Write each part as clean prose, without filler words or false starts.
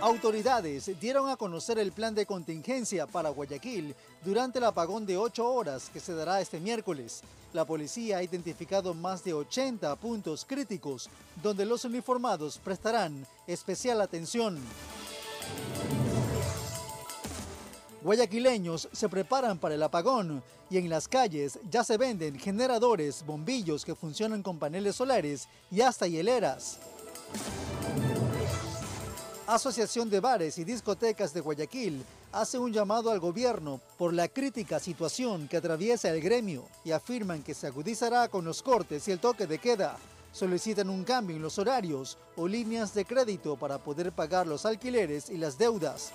Autoridades dieron a conocer el plan de contingencia para Guayaquil durante el apagón de 8 horas que se dará este miércoles. La policía ha identificado más de 80 puntos críticos donde los uniformados prestarán especial atención. Guayaquileños se preparan para el apagón y en las calles ya se venden generadores, bombillos que funcionan con paneles solares y hasta hieleras. Asociación de Bares y Discotecas de Guayaquil hace un llamado al gobierno por la crítica situación que atraviesa el gremio y afirman que se agudizará con los cortes y el toque de queda. Solicitan un cambio en los horarios o líneas de crédito para poder pagar los alquileres y las deudas.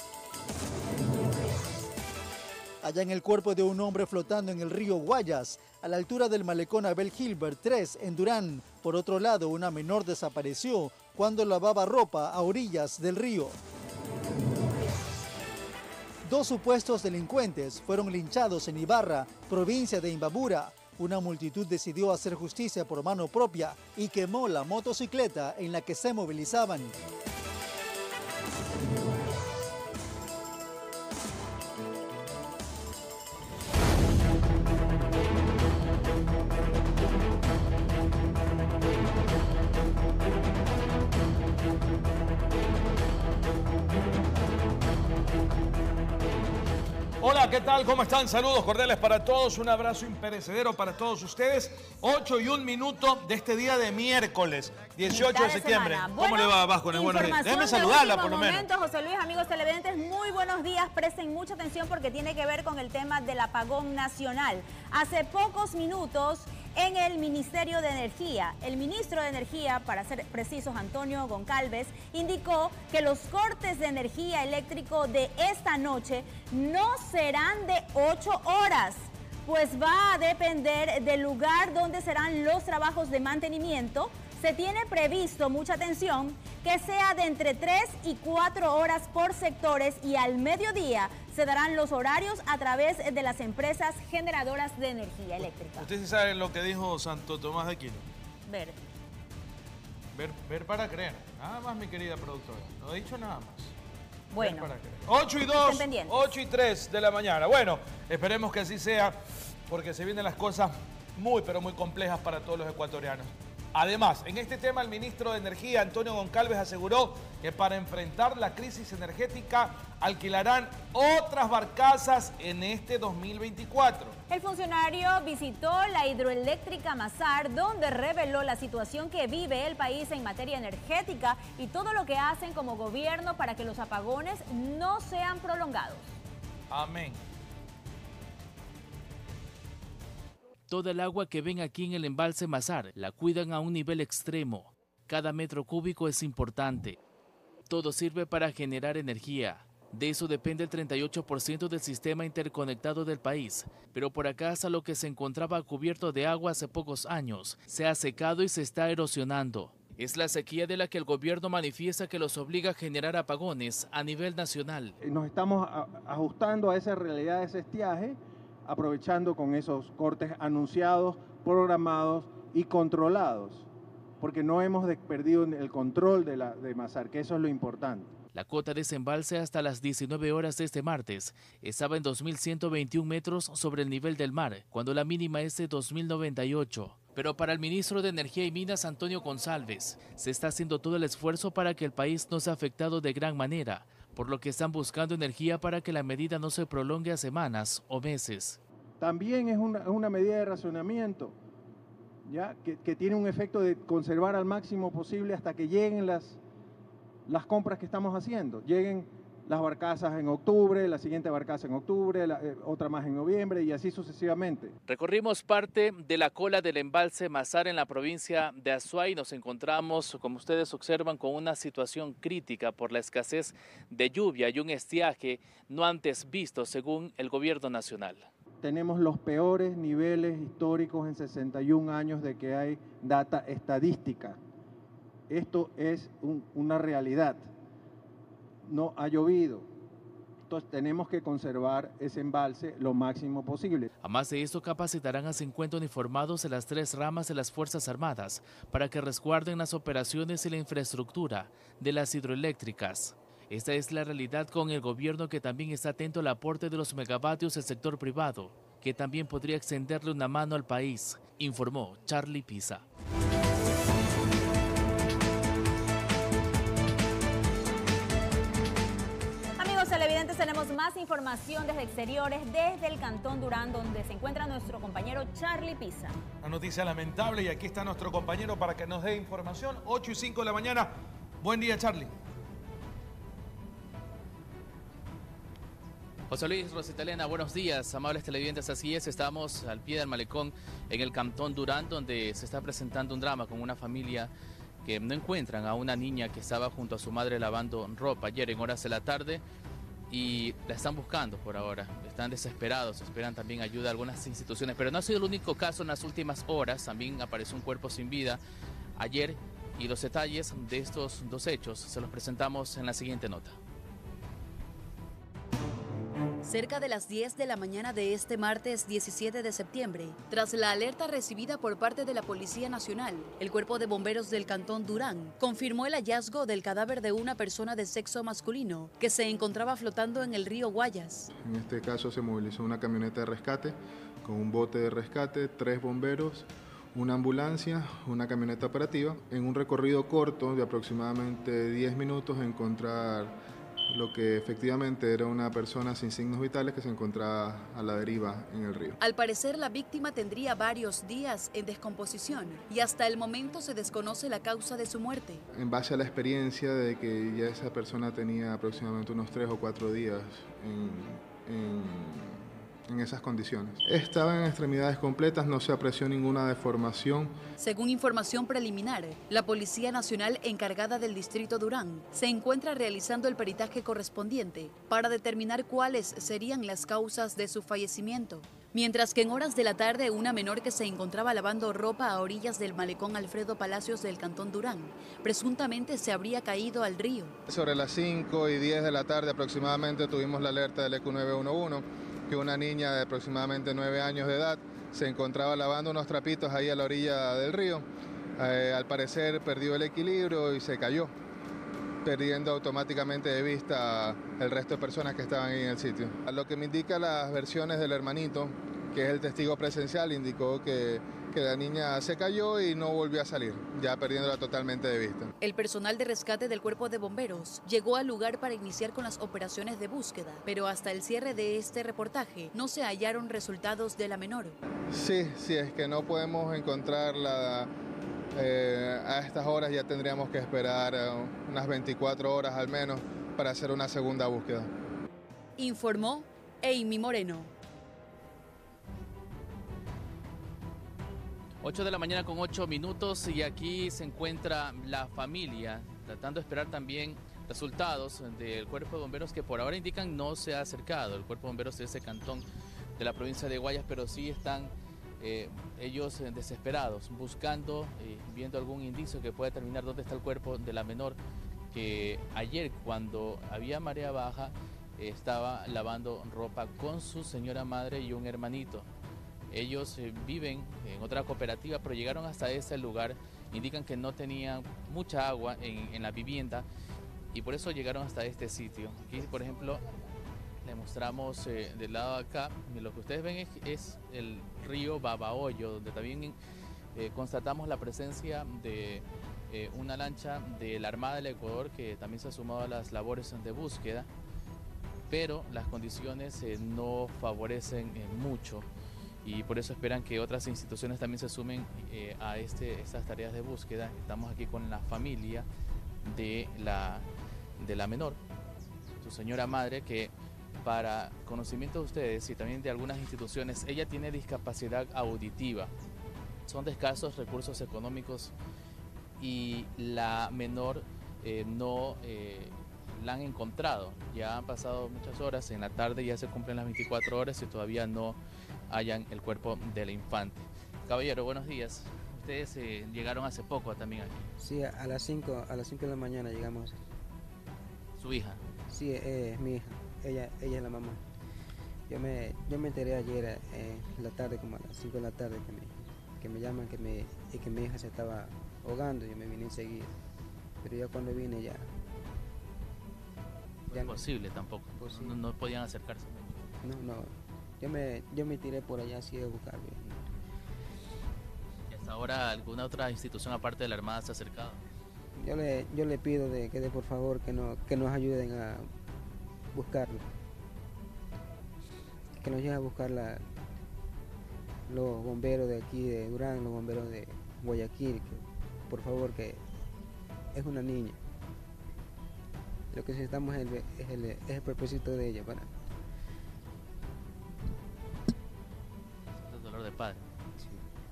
Hallan el cuerpo de un hombre flotando en el río Guayas, a la altura del malecón Abel Gilbert 3 en Durán. Por otro lado, una menor desapareció cuando lavaba ropa a orillas del río. 2 supuestos delincuentes fueron linchados en Ibarra, provincia de Imbabura. Una multitud decidió hacer justicia por mano propia y quemó la motocicleta en la que se movilizaban. Hola, ¿qué tal? ¿Cómo están? Saludos cordiales para todos, un abrazo imperecedero para todos ustedes. 8:01 de este día de miércoles, 18 de septiembre. ¿Cómo le va, Vasco? Buenos días. Déjeme saludarla por lo menos. José Luis, amigos televidentes, muy buenos días. Presten mucha atención porque tiene que ver con el tema del apagón nacional. Hace pocos minutos, en el Ministerio de Energía, el ministro de Energía, para ser precisos, Antonio Goncalves, indicó que los cortes de energía eléctrica de esta noche no serán de 8 horas, pues va a depender del lugar donde serán los trabajos de mantenimiento. Se tiene previsto, mucha atención, que sea de entre 3 y 4 horas por sectores y al mediodía se darán los horarios a través de las empresas generadoras de energía eléctrica. ¿Usted sí sabe lo que dijo Santo Tomás de Aquino? Ver para creer. Nada más, mi querida productora. No he dicho nada más. Bueno. 8:02, 8:03 de la mañana. Bueno, esperemos que así sea, porque se vienen las cosas muy, pero muy complejas para todos los ecuatorianos. Además, en este tema, el ministro de Energía, Antonio Goncalves, aseguró que para enfrentar la crisis energética alquilarán otras barcazas en este 2024. El funcionario visitó la hidroeléctrica Mazar, donde reveló la situación que vive el país en materia energética y todo lo que hacen como gobierno para que los apagones no sean prolongados. Amén. Toda el agua que ven aquí en el embalse Mazar la cuidan a un nivel extremo. Cada metro cúbico es importante. Todo sirve para generar energía. De eso depende el 38% del sistema interconectado del país. Pero por acá, hasta lo que se encontraba cubierto de agua hace pocos años, se ha secado y se está erosionando. Es la sequía de la que el gobierno manifiesta que los obliga a generar apagones a nivel nacional. Nos estamos ajustando a esa realidad de ese estiaje, aprovechando con esos cortes anunciados, programados y controlados, porque no hemos perdido el control de Mazar, que eso es lo importante. La cota de desembalse hasta las 19 horas de este martes estaba en 2.121 metros sobre el nivel del mar, cuando la mínima es de 2.098. Pero para el ministro de Energía y Minas, Antonio Goncalves, se está haciendo todo el esfuerzo para que el país no sea afectado de gran manera, por lo que están buscando energía para que la medida no se prolongue a semanas o meses. También es una medida de racionamiento, ¿ya? Que tiene un efecto de conservar al máximo posible hasta que lleguen las compras que estamos haciendo. Lleguen las barcazas en octubre, la siguiente barcaza en octubre, otra más en noviembre y así sucesivamente. Recorrimos parte de la cola del embalse Mazar en la provincia de Azuay y nos encontramos, como ustedes observan, con una situación crítica por la escasez de lluvia y un estiaje no antes visto según el gobierno nacional. Tenemos los peores niveles históricos en 61 años de que hay data estadística. Esto es una realidad. No ha llovido. Entonces tenemos que conservar ese embalse lo máximo posible. Además de esto, capacitarán a 50 uniformados de las 3 ramas de las Fuerzas Armadas para que resguarden las operaciones y la infraestructura de las hidroeléctricas. Esta es la realidad con el gobierno, que también está atento al aporte de los megavatios del sector privado, que también podría extenderle una mano al país, informó Charlie Pisa. Amigos televidentes, tenemos más información desde exteriores, desde el Cantón Durán, donde se encuentra nuestro compañero Charlie Pisa. Una noticia lamentable y aquí está nuestro compañero para que nos dé información. 8:05 de la mañana. Buen día, Charlie. José Luis, Rositalena, buenos días, amables televidentes. Así es, estamos al pie del malecón en el Cantón Durán, donde se está presentando un drama con una familia que no encuentran a una niña que estaba junto a su madre lavando ropa ayer en horas de la tarde y la están buscando por ahora. Están desesperados, esperan también ayuda de algunas instituciones, pero no ha sido el único caso en las últimas horas. También apareció un cuerpo sin vida ayer y los detalles de estos dos hechos se los presentamos en la siguiente nota. Cerca de las 10 de la mañana de este martes 17 de septiembre, tras la alerta recibida por parte de la Policía Nacional, el Cuerpo de Bomberos del Cantón Durán confirmó el hallazgo del cadáver de una persona de sexo masculino que se encontraba flotando en el río Guayas. En este caso se movilizó una camioneta de rescate con un bote de rescate, 3 bomberos, una ambulancia, una camioneta operativa. En un recorrido corto de aproximadamente 10 minutos encontrar lo que efectivamente era una persona sin signos vitales que se encontraba a la deriva en el río. Al parecer, la víctima tendría varios días en descomposición y hasta el momento se desconoce la causa de su muerte. En base a la experiencia de que ya esa persona tenía aproximadamente unos 3 o 4 días en esas condiciones. Estaba en extremidades completas, no se apreció ninguna deformación. Según información preliminar, la Policía Nacional encargada del Distrito Durán se encuentra realizando el peritaje correspondiente para determinar cuáles serían las causas de su fallecimiento. Mientras que en horas de la tarde, una menor que se encontraba lavando ropa a orillas del malecón Alfredo Palacios del Cantón Durán, presuntamente se habría caído al río. Sobre las 5:10 de la tarde aproximadamente tuvimos la alerta del EQ 911 que una niña de aproximadamente 9 años de edad se encontraba lavando unos trapitos ahí a la orilla del río. Al parecer perdió el equilibrio y se cayó, perdiendo automáticamente de vista el resto de personas que estaban ahí en el sitio. A lo que me indica las versiones del hermanito, que es el testigo presencial, indicó que la niña se cayó y no volvió a salir, ya perdiéndola totalmente de vista. El personal de rescate del Cuerpo de Bomberos llegó al lugar para iniciar con las operaciones de búsqueda, pero hasta el cierre de este reportaje no se hallaron resultados de la menor. Sí, es que no podemos encontrarla a estas horas, ya tendríamos que esperar unas 24 horas al menos para hacer una segunda búsqueda. Informó Amy Moreno. 8 de la mañana con 8 minutos y aquí se encuentra la familia tratando de esperar también resultados del Cuerpo de Bomberos, que por ahora indican no se ha acercado. El Cuerpo de Bomberos de ese cantón de la provincia de Guayas, pero sí están ellos desesperados, buscando, viendo algún indicio que pueda determinar dónde está el cuerpo de la menor, que ayer, cuando había marea baja, estaba lavando ropa con su señora madre y un hermanito. Ellos viven en otra cooperativa, pero llegaron hasta ese lugar. Indican que no tenían mucha agua en la vivienda y por eso llegaron hasta este sitio. Aquí, por ejemplo, le mostramos del lado de acá. Lo que ustedes ven es el río Babahoyo, donde también constatamos la presencia de una lancha de la Armada del Ecuador, que también se ha sumado a las labores de búsqueda, pero las condiciones no favorecen mucho. Y por eso esperan que otras instituciones también se sumen a estas tareas de búsqueda. Estamos aquí con la familia de la menor, su señora madre, que para conocimiento de ustedes y también de algunas instituciones, ella tiene discapacidad auditiva. Son de escasos recursos económicos y la menor no la han encontrado. Ya han pasado muchas horas, en la tarde ya se cumplen las 24 horas y todavía no hallan el cuerpo de la infante. Caballero, buenos días. Ustedes llegaron hace poco también aquí. Sí, a las 5 de la mañana llegamos. ¿Su hija? Sí, es mi hija. Ella es la mamá. Yo me enteré ayer en la tarde, como a las 5 de la tarde, que me llaman que mi hija se estaba ahogando y yo me vine enseguida. Pero ya cuando vine ya No es posible tampoco, posible. No podían acercarse. No, yo me tiré por allá así de buscarlo. ¿Y hasta ahora alguna otra institución aparte de la Armada se ha acercado? Yo le pido que por favor que nos ayuden a buscarlo. Que nos lleguen a buscar los bomberos de aquí de Durán, los bomberos de Guayaquil, que, por favor, que es una niña. Lo que necesitamos es el propósito de ella para... Es el dolor de padre. Sí.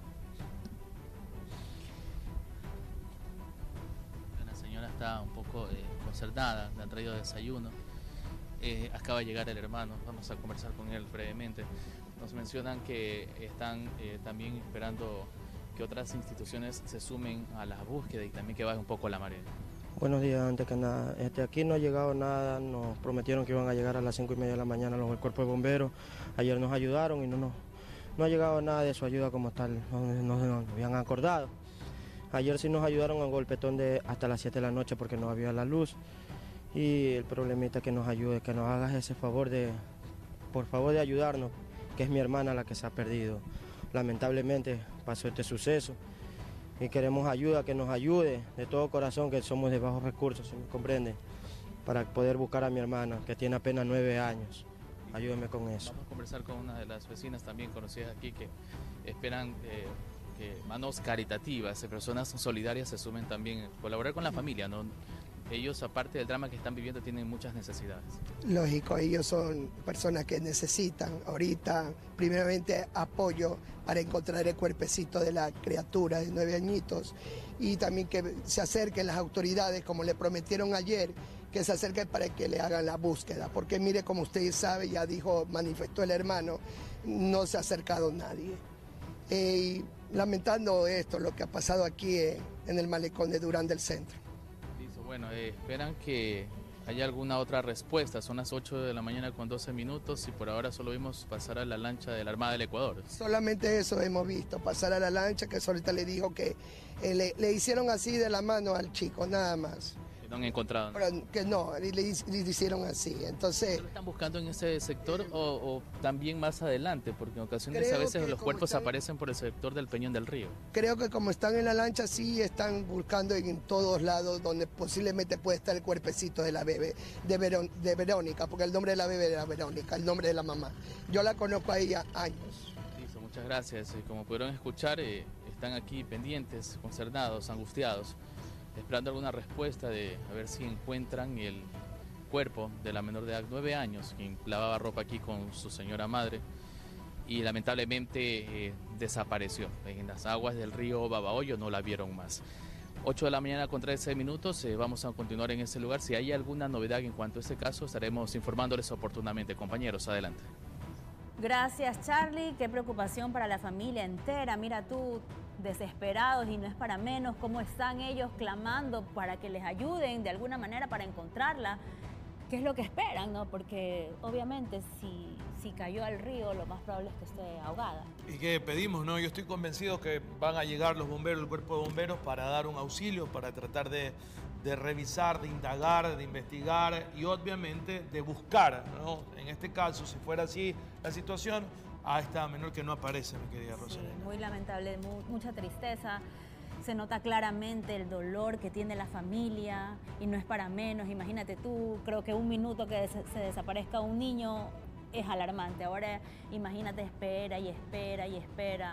La señora está un poco concernada, le han traído desayuno. Acaba de llegar el hermano, vamos a conversar con él brevemente. Nos mencionan que están también esperando que otras instituciones se sumen a la búsqueda y también que baje un poco la marea. Buenos días, antes que nada. Aquí no ha llegado nada, nos prometieron que iban a llegar a las 5:30 de la mañana el cuerpo de bomberos. Ayer nos ayudaron y no ha llegado nada de su ayuda como tal, no habían acordado. Ayer sí nos ayudaron a un golpetón de hasta las 7 de la noche porque no había la luz. Y el problemita que nos ayude, que nos hagas ese favor por favor de ayudarnos, que es mi hermana la que se ha perdido. Lamentablemente pasó este suceso y queremos ayuda, que nos ayude de todo corazón, que somos de bajos recursos, ¿se me comprende? Para poder buscar a mi hermana, que tiene apenas 9 años. Ayúdeme con eso. Vamos a conversar con una de las vecinas también conocidas aquí que esperan que manos caritativas, personas solidarias se sumen también a colaborar con la familia, ¿no? Ellos, aparte del drama que están viviendo, tienen muchas necesidades. Lógico, ellos son personas que necesitan ahorita, primeramente, apoyo para encontrar el cuerpecito de la criatura de 9 añitos y también que se acerquen las autoridades, como le prometieron ayer, que se acerquen para que le hagan la búsqueda. Porque mire, como usted sabe, ya manifestó el hermano, no se ha acercado nadie. Y lamentando esto, lo que ha pasado aquí en el malecón de Durán del Centro. Bueno, esperan que haya alguna otra respuesta. Son las 8 de la mañana con 12 minutos y por ahora solo vimos pasar a la lancha de la Armada del Ecuador. Solamente eso hemos visto, pasar a la lancha, que ahorita le dijo que le hicieron así de la mano al chico, nada más. No han encontrado. Pero que no, le hicieron así. Entonces, ¿lo están buscando en ese sector o también más adelante? Porque en ocasiones a veces los cuerpos aparecen por el sector del Peñón del Río. Creo que como están en la lancha, sí están buscando en todos lados donde posiblemente puede estar el cuerpecito de la bebé, de Verónica, porque el nombre de la bebé era Verónica, el nombre de la mamá. Yo la conozco a ella años. Listo, muchas gracias. Como pudieron escuchar, están aquí pendientes, concernados, angustiados, esperando alguna respuesta de a ver si encuentran el cuerpo de la menor de edad, 9 años, quien lavaba ropa aquí con su señora madre y lamentablemente desapareció. En las aguas del río Babahoyo no la vieron más. 8 de la mañana con 13 minutos, vamos a continuar en ese lugar. Si hay alguna novedad en cuanto a este caso, estaremos informándoles oportunamente. Compañeros, adelante. Gracias, Charlie. Qué preocupación para la familia entera. Mira tú, desesperados, y no es para menos cómo están ellos clamando para que les ayuden de alguna manera para encontrarla. ¿Qué es lo que esperan, no? Porque obviamente si cayó al río, lo más probable es que esté ahogada. ¿Y qué pedimos, no? Yo estoy convencido que van a llegar los bomberos, el cuerpo de bomberos, para dar un auxilio, para tratar de revisar, de indagar, de investigar y obviamente de buscar, ¿no? En este caso, si fuera así la situación, a esta menor que no aparece, mi querida Rosalena. Sí, muy lamentable, mucha tristeza. Se nota claramente el dolor que tiene la familia y no es para menos. Imagínate tú, creo que un minuto que se desaparezca un niño es alarmante. Ahora imagínate, espera y espera y espera.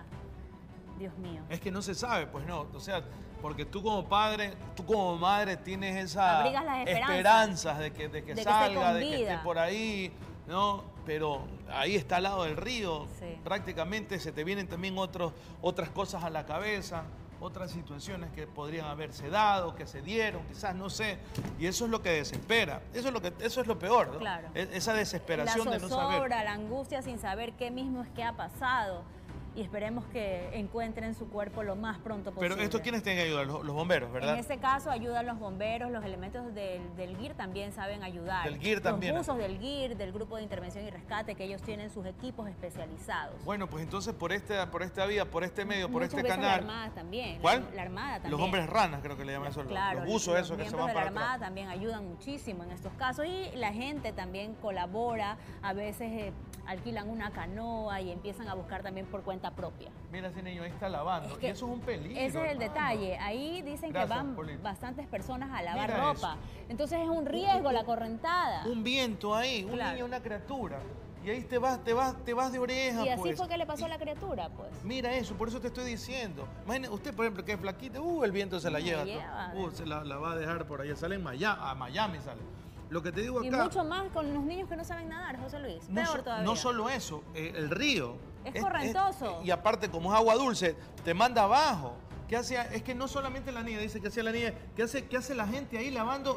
Dios mío. Es que no se sabe, pues no. O sea, porque tú como padre, tú como madre tienes esas esperanzas de que salga, de que esté por ahí, ¿no? Pero ahí está al lado del río, sí. Prácticamente se te vienen también otras cosas a la cabeza, otras situaciones que podrían haberse dado, que se dieron, quizás, no sé, y eso es lo que desespera, eso es lo peor, ¿no? Claro. Esa desesperación de no saber. La angustia sin saber qué mismo es que ha pasado. y esperemos que encuentren su cuerpo lo más pronto posible. Pero ¿esto quiénes tienen que ayudar? Los bomberos, ¿verdad? En este caso ayudan los bomberos, los elementos del GIR también saben ayudar. Del GIR también. Los buzos del GIR, del Grupo de Intervención y Rescate, que ellos tienen sus equipos especializados. Bueno, pues entonces por esta vía, por este medio, por Muchas este veces canal. La Armada también. ¿Cuál? La Armada también. Los hombres ranas, creo que le llaman eso. Claro, los buzos esos que se van para para la Armada atrás. también ayudan muchísimo en estos casos y la gente también colabora, a veces alquilan una canoa y empiezan a buscar también por cuenta propia. Mira ese niño ahí está lavando, y eso es un peligro. Ese es el hermano. detalle, ahí dicen Gracias, que van Polito. bastantes personas a lavar Mira ropa, entonces es un riesgo la correntada. Un viento ahí, un niño, una criatura. Y ahí te vas de oreja, Y así pues. fue que le pasó a la criatura, pues. Mira eso, por eso te estoy diciendo. Imagínate, usted, por ejemplo, que es flaquita, el viento se la lleva. Se la va a dejar por allá. Sale a Miami sale. Lo que te digo acá... Y mucho más con los niños que no saben nadar, José Luis. Peor todavía. No solo eso, el río... Es correntoso. Y aparte, como es agua dulce, te manda abajo. ¿Qué hace? Es que no solamente la niña, dice que hacía la niña. ¿Qué hace la gente ahí lavando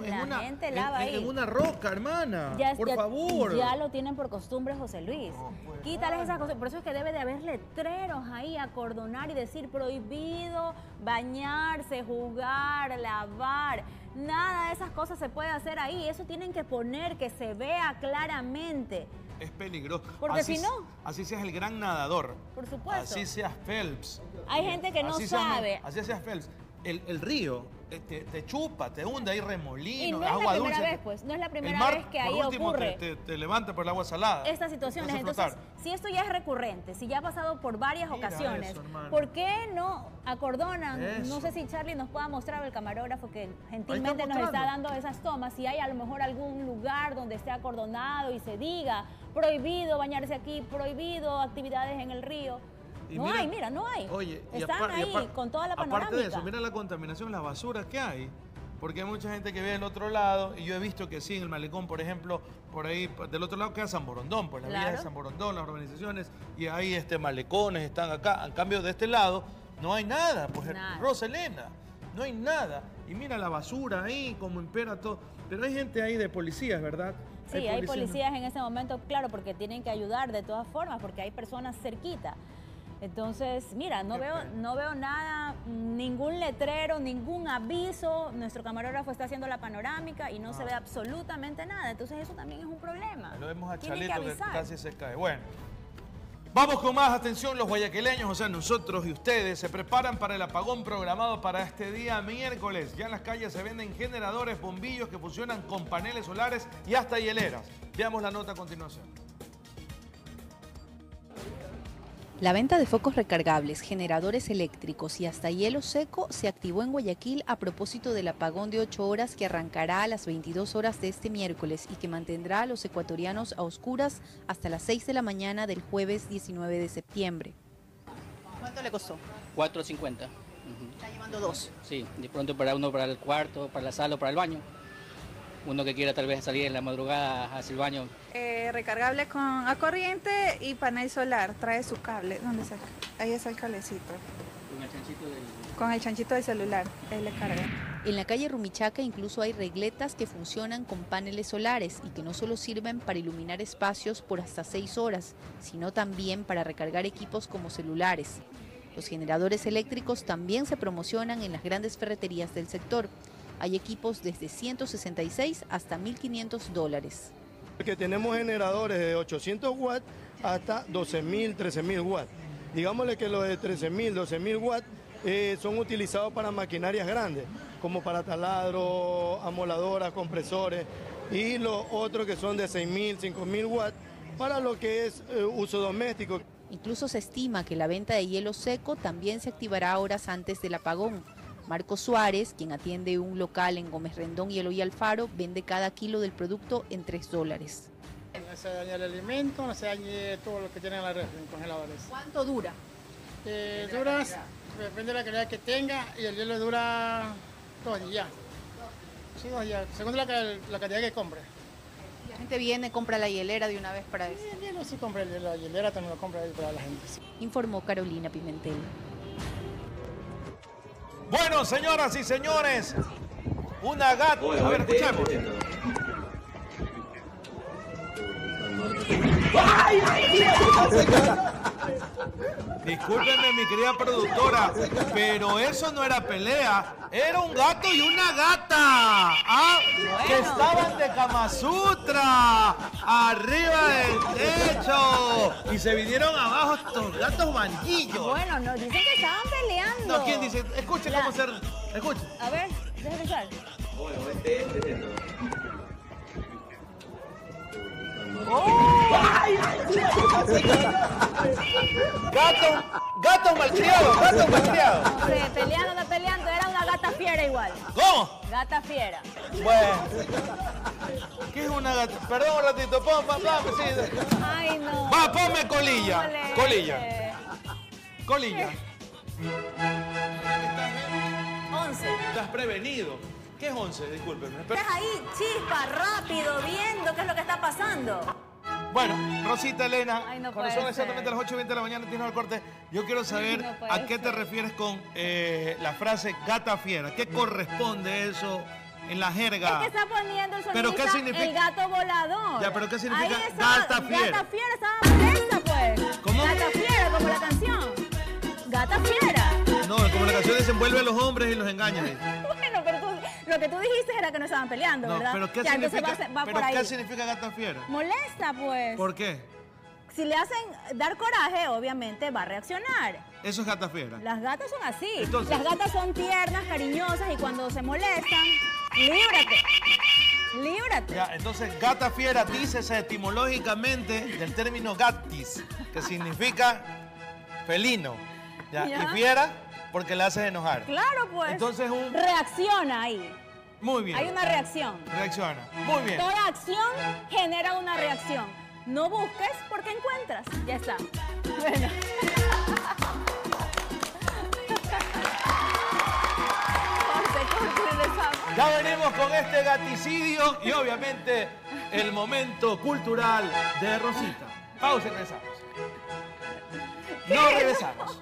en una roca, hermana? Por favor. Ya lo tienen por costumbre, José Luis. Pues, quítales esas cosas. Por eso es que debe de haber letreros ahí, acordonar y decir prohibido bañarse, jugar, lavar. Nada de esas cosas se puede hacer ahí. Eso tienen que poner, que se vea claramente. Es peligroso. Porque si no... Así seas el gran nadador. Por supuesto. Así seas Phelps. Hay gente que no sabe. Así seas Phelps. El río te chupa, te hunde, hay remolino, y no es agua la primera dulce. Vez, pues. No es la primera vez que ahí por último, ocurre. Te levanta por el agua salada. Estas situaciones. Entonces, si esto ya es recurrente, si ya ha pasado por varias ocasiones, eso, ¿por qué no acordonan? Eso. No sé si Charlie nos pueda mostrar, el camarógrafo que gentilmente nos está dando esas tomas, si hay a lo mejor algún lugar donde esté acordonado y se diga prohibido bañarse aquí, prohibido actividades en el río. No hay. Oye, están ahí con toda la panorámica. Aparte de eso, mira la contaminación, las basuras que hay. Porque hay mucha gente que vive del otro lado, y yo he visto que sí, en el malecón, por ejemplo, por ahí, del otro lado queda San Borondón, pues las vías de San Borondón, las urbanizaciones, y ahí malecones están acá. En cambio, de este lado, no hay nada, pues Roselena, no hay nada. Y mira la basura ahí, como impera todo. Pero hay gente ahí de policías, ¿verdad? Sí, hay policías en ese momento, claro, porque tienen que ayudar de todas formas, porque hay personas cerquita. Entonces, mira, no veo nada, ningún letrero, ningún aviso. Nuestro camarógrafo está haciendo la panorámica y no se ve absolutamente nada. Entonces, eso también es un problema. Lo vemos a Chalito que casi se cae. Bueno, vamos con más atención. Los guayaquileños, o sea, nosotros y ustedes, se preparan para el apagón programado para este día miércoles. Ya en las calles se venden generadores, bombillos que funcionan con paneles solares y hasta hieleras. Veamos la nota a continuación. La venta de focos recargables, generadores eléctricos y hasta hielo seco se activó en Guayaquil a propósito del apagón de 8 horas que arrancará a las 22 horas de este miércoles y que mantendrá a los ecuatorianos a oscuras hasta las 6 de la mañana del jueves 19 de septiembre. ¿Cuánto le costó? 4.50. ¿Está llevando dos? Sí, de pronto para uno para el cuarto, para la sala o para el baño. Uno que quiera tal vez salir en la madrugada hacia el baño. Recargable a corriente y panel solar. Trae su cable. ¿Dónde está? Ahí está el cablecito. Con el chanchito del celular. Él le carga. En la calle Rumichaca incluso hay regletas que funcionan con paneles solares y que no solo sirven para iluminar espacios por hasta 6 horas, sino también para recargar equipos como celulares. Los generadores eléctricos también se promocionan en las grandes ferreterías del sector. Hay equipos desde 166 hasta $1.500. Porque tenemos generadores de 800 watts hasta 12.000, 13.000 watts. Digámosle que los de 13.000, 12.000 watts son utilizados para maquinarias grandes, como para taladro, amoladoras, compresores, y los otros que son de 6.000, 5.000 watts para lo que es uso doméstico. Incluso se estima que la venta de hielo seco también se activará horas antes del apagón. Marco Suárez, quien atiende un local en Gómez Rendón y Eloy Alfaro, vende cada kilo del producto en $3. No se dañe el alimento, no se dañe todo lo que tienen en los congeladores. ¿Cuánto dura? Dura, depende de la calidad que tenga, y el hielo dura 2 días. Sí, 2 días, según la cantidad que compre. La gente viene, compra la hielera de una vez para eso. El hielo sí compra, la hielera también lo compra para la gente. Sí. Informó Carolina Pimentel. Bueno, señoras y señores, una gata. A ver, escuchemos. Discúlpenme, mi querida productora, pero eso no era pelea, era un gato y una gata. Que estaban de Kama Sutra, arriba del techo, y se vinieron abajo estos gatos banquillos. Bueno, nos dicen que estaban peleando. No, ¿quién dice? Escuche cómo se... Escuche. A ver, déjame escuchar. Gato malcriado. No sé, peleando, no peleando, era una gata fiera igual. ¿Cómo? Gata fiera. Bueno. ¿Qué es una gata? Perdón un ratito, sí. Ay, no. Va, ponme colilla. Colilla. 11. Estás prevenido. ¿Qué es 11? Discúlpeme. Estás ahí, chispa, rápido, viendo qué es lo que está pasando. Bueno, Rosita Elena, no cuando son exactamente las 8:20 de la mañana, tienes el corte. Yo quiero saber a qué te refieres con la frase gata fiera. ¿Qué corresponde eso en la jerga? Es que está poniendo el sonidista, ¿Pero qué significa? El gato volador. Ya, ¿pero qué significa ahí estaba, gata fiera? Gata fiera estaba molesta, pues. ¿Cómo? Gata fiera, como la canción. Gata fiera. No, como la canción desenvuelve a los hombres y los engaña. Bueno, pero lo que tú dijiste era que no estaban peleando, ¿verdad? ¿Pero qué ya, significa, va por ahí. ¿qué significa gata fiera? Molesta, pues. ¿Por qué? Si le hacen dar coraje, obviamente va a reaccionar. Eso es gata fiera. Las gatas son así. Entonces, las gatas son tiernas, cariñosas y cuando se molestan, líbrate. Ya, entonces gata fiera dícese etimológicamente del término gatis, que significa felino. Ya. Y fiera porque la haces enojar. Claro, pues. Entonces reacciona ahí. Muy bien. Hay una reacción. Reacciona. Muy bien. Toda acción genera una reacción. No busques porque encuentras. Ya está. Bueno. Ya venimos con este gaticidio y obviamente el momento cultural de Rosita. Pausa y regresamos. No regresamos.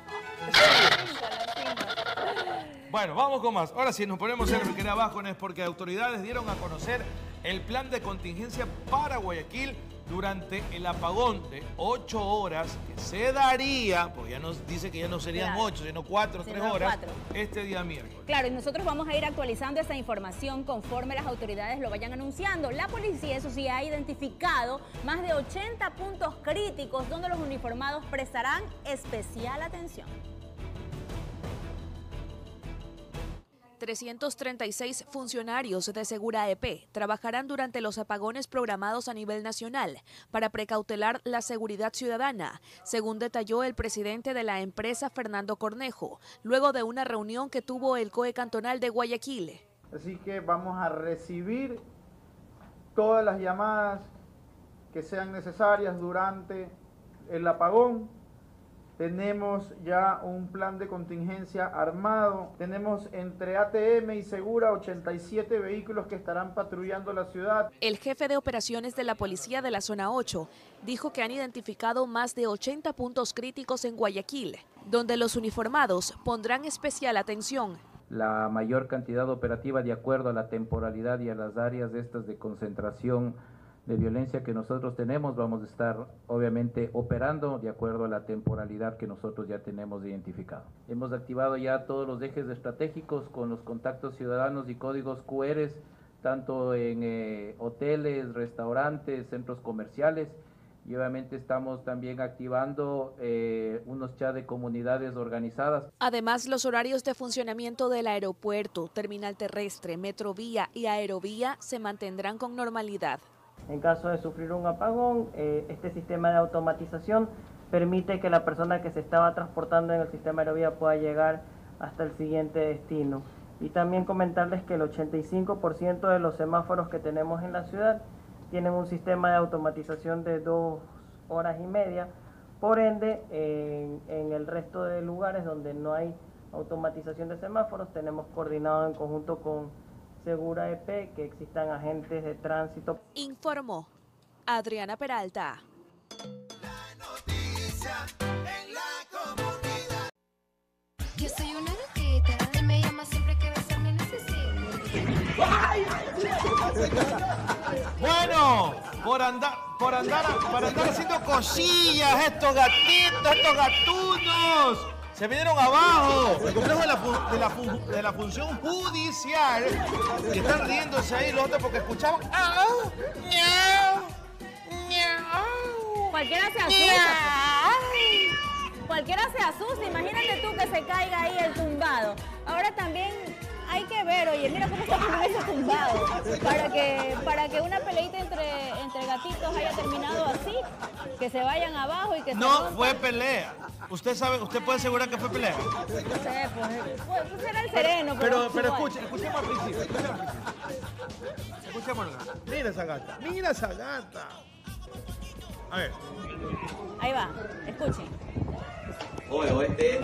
Bueno, vamos con más. Ahora sí, nos ponemos en el que era abajo, es porque autoridades dieron a conocer el plan de contingencia para Guayaquil durante el apagón de 8 horas que se daría, porque ya nos dice que ya no serían 8, sino 4 o 3 horas, este día miércoles. Claro, y nosotros vamos a ir actualizando esa información conforme las autoridades lo vayan anunciando. La policía, eso sí, ha identificado más de 80 puntos críticos donde los uniformados prestarán especial atención. 336 funcionarios de Segura EP trabajarán durante los apagones programados a nivel nacional para precautelar la seguridad ciudadana, según detalló el presidente de la empresa, Fernando Cornejo, luego de una reunión que tuvo el COE cantonal de Guayaquil. Así que vamos a recibir todas las llamadas que sean necesarias durante el apagón. Tenemos ya un plan de contingencia armado. Tenemos entre ATM y Segura 87 vehículos que estarán patrullando la ciudad. El jefe de operaciones de la policía de la zona 8 dijo que han identificado más de 80 puntos críticos en Guayaquil, donde los uniformados pondrán especial atención. La mayor cantidad operativa de acuerdo a la temporalidad y a las áreas estas de concentración de violencia que nosotros tenemos, vamos a estar obviamente operando de acuerdo a la temporalidad que nosotros ya tenemos identificado. Hemos activado ya todos los ejes estratégicos con los contactos ciudadanos y códigos QR, tanto en hoteles, restaurantes, centros comerciales, y obviamente estamos también activando unos chats de comunidades organizadas. Además, los horarios de funcionamiento del aeropuerto, terminal terrestre, metrovía y aerovía se mantendrán con normalidad. En caso de sufrir un apagón, este sistema de automatización permite que la persona que se estaba transportando en el sistema aerovía pueda llegar hasta el siguiente destino. Y también comentarles que el 85% de los semáforos que tenemos en la ciudad tienen un sistema de automatización de 2 horas y media. Por ende, en el resto de lugares donde no hay automatización de semáforos, tenemos coordinado en conjunto con Segura EP que existan agentes de tránsito. Informó Adriana Peralta. La noticia en la comunidad. Yo soy una gatita, él me llama siempre que besarme necesito. Bueno, por andar haciendo cosillas, estos gatitos, estos gatunos, se vinieron abajo. El complejo de la función judicial. Y están riéndose ahí los otros porque escuchaban. ¡Au! ¡Miau! ¡Miau! Cualquiera se asusta. Cualquiera se asusta. Imagínate tú que se caiga ahí el tumbado. Ahora también hay que ver, oye, mira cómo está poniendo ese tumbado. Para que una peleita entre gatitos haya terminado así. Que se vayan abajo y que no se rompan. fue pelea. ¿Usted puede asegurar que fue pelea? No sé, pues era el sereno. Pero escuchemos al principio. Escuchémosla. Mira esa gata. A ver. Ahí va, escuchen. Oye, este.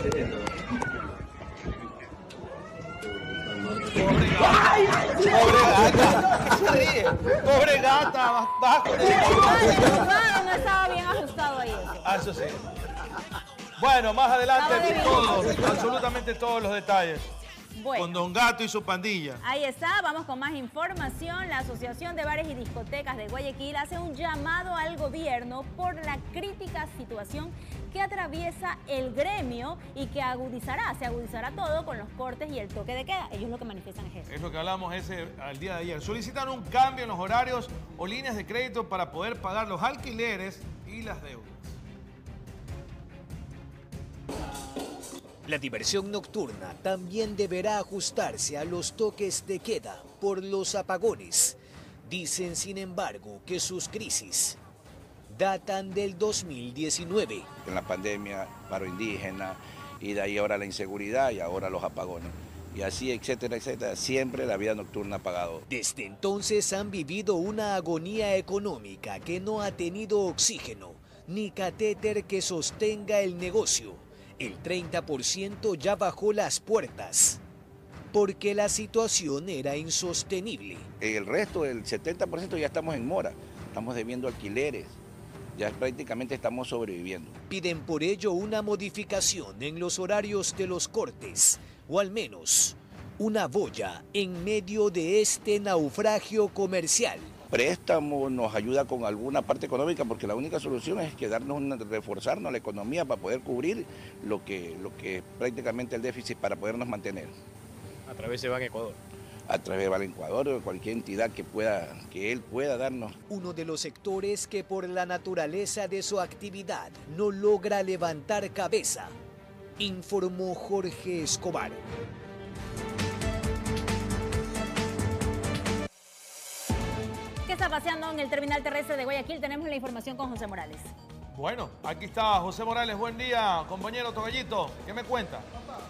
Pobre gata. Baja con el tumbado no estaba bien ajustado ahí. Eso sí. Bueno, más adelante absolutamente todos los detalles. Bueno, con Don Gato y su pandilla. Ahí está, vamos con más información. La Asociación de Bares y Discotecas de Guayaquil hace un llamado al gobierno por la crítica situación que atraviesa el gremio y que se agudizará todo con los cortes y el toque de queda. Ellos lo que manifiestan es eso. Es lo que hablamos al día de ayer. Solicitan un cambio en los horarios o líneas de crédito para poder pagar los alquileres y las deudas. La diversión nocturna también deberá ajustarse a los toques de queda por los apagones. Dicen, sin embargo, que sus crisis datan del 2019. En la pandemia, paro indígena, y de ahí ahora la inseguridad y ahora los apagones. Y así, etcétera, etcétera, siempre la vida nocturna ha pagado. Desde entonces han vivido una agonía económica que no ha tenido oxígeno ni catéter que sostenga el negocio. El 30% ya bajó las puertas, porque la situación era insostenible. El resto, el 70% ya estamos en mora, estamos debiendo alquileres, ya prácticamente estamos sobreviviendo. Piden por ello una modificación en los horarios de los cortes, o al menos una boya en medio de este naufragio comercial. Préstamo nos ayuda con alguna parte económica porque la única solución es reforzarnos la economía para poder cubrir lo que prácticamente el déficit para podernos mantener. A través de Ban Ecuador. A través de Ban Ecuador o cualquier entidad que él pueda darnos. Uno de los sectores que por la naturaleza de su actividad no logra levantar cabeza, informó Jorge Escobar. ¿Qué está paseando en el terminal terrestre de Guayaquil? Tenemos la información con José Morales. Bueno, aquí está José Morales. Buen día, compañero Togallito. ¿Qué me cuenta?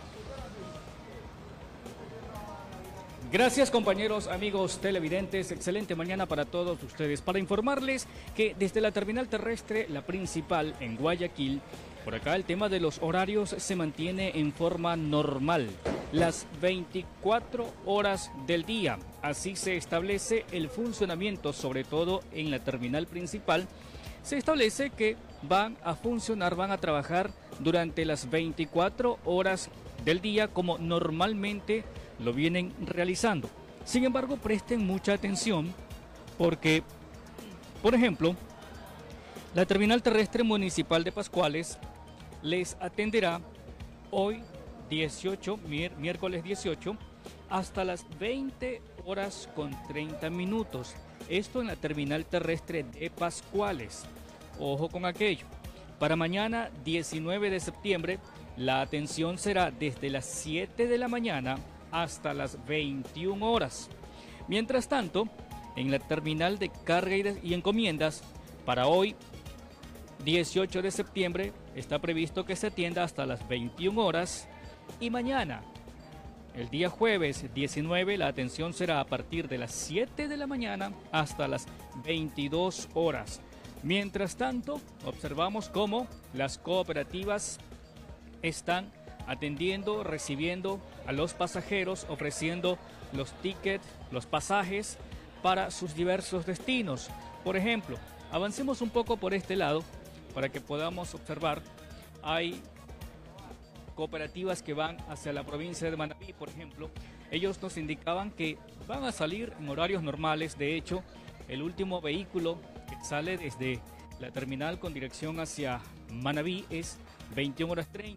Gracias, compañeros, amigos televidentes. Excelente mañana para todos ustedes. Para informarles que desde la terminal terrestre, la principal en Guayaquil, por acá el tema de los horarios se mantiene en forma normal. Las 24 horas del día. Así se establece el funcionamiento, sobre todo en la terminal principal. Se establece que van a funcionar, van a trabajar durante las 24 horas del día como normalmente lo vienen realizando. Sin embargo, presten mucha atención porque, por ejemplo, la terminal terrestre municipal de Pascuales les atenderá hoy 18, miércoles 18, hasta las 20 horas con 30 minutos. Esto en la terminal terrestre de Pascuales. Ojo con aquello. Para mañana 19 de septiembre, la atención será desde las 7 de la mañana hasta las 21 horas. Mientras tanto, en la terminal de carga y encomiendas, para hoy 18 de septiembre está previsto que se atienda hasta las 21 horas y mañana, el día jueves 19, la atención será a partir de las 7 de la mañana hasta las 22 horas. Mientras tanto, observamos cómo las cooperativas están atendiendo, recibiendo a los pasajeros, ofreciendo los tickets, los pasajes para sus diversos destinos. Por ejemplo, avancemos un poco por este lado para que podamos observar. Hay cooperativas que van hacia la provincia de Manabí, por ejemplo. Ellos nos indicaban que van a salir en horarios normales. De hecho, el último vehículo que sale desde la terminal con dirección hacia Manabí es 21:30.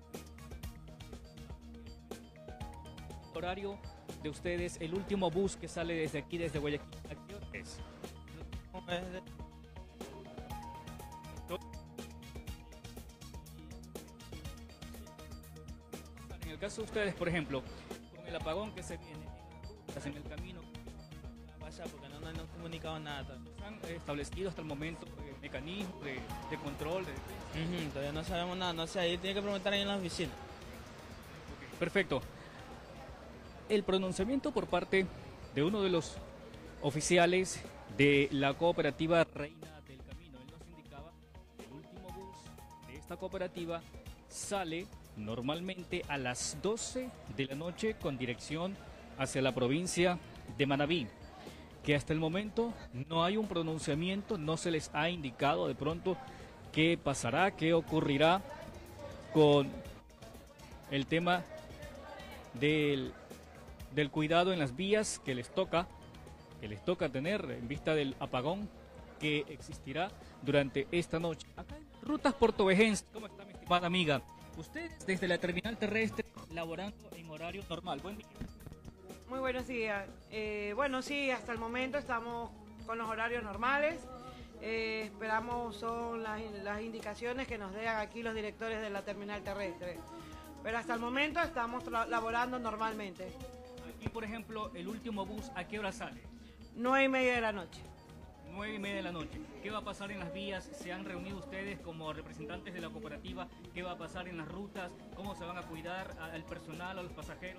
Horario de ustedes, el último bus que sale desde aquí, desde Guayaquil, ¿a qué hora es? En el caso de ustedes, por ejemplo, con el apagón que se viene en el camino, pasa porque no nos han comunicado nada. ¿han establecido hasta el momento mecanismos de control? Todavía no sabemos nada, no sé, ahí tiene que preguntar ahí en la oficina. Okay, perfecto. El pronunciamiento por parte de uno de los oficiales de la cooperativa Reina del Camino, él nos indicaba que el último bus de esta cooperativa sale normalmente a las 12 de la noche con dirección hacia la provincia de Manabí, que hasta el momento no hay un pronunciamiento, no se les ha indicado de pronto qué pasará, qué ocurrirá con el tema del cuidado en las vías que les toca tener en vista del apagón que existirá durante esta noche. Acá en Rutas Portovejenses, ¿cómo está mi estimada amiga? Ustedes desde la terminal terrestre laborando en horario normal. Buen día. Muy buenos días. Bueno, sí, hasta el momento estamos con los horarios normales. Esperamos son las indicaciones que nos den aquí los directores de la terminal terrestre. Pero hasta el momento estamos laborando normalmente. Aquí, por ejemplo, el último bus, ¿a qué hora sale? 9:30 de la noche. 9:30 de la noche. ¿Qué va a pasar en las vías? ¿Se han reunido ustedes como representantes de la cooperativa? ¿Qué va a pasar en las rutas? ¿Cómo se van a cuidar al personal, a los pasajeros?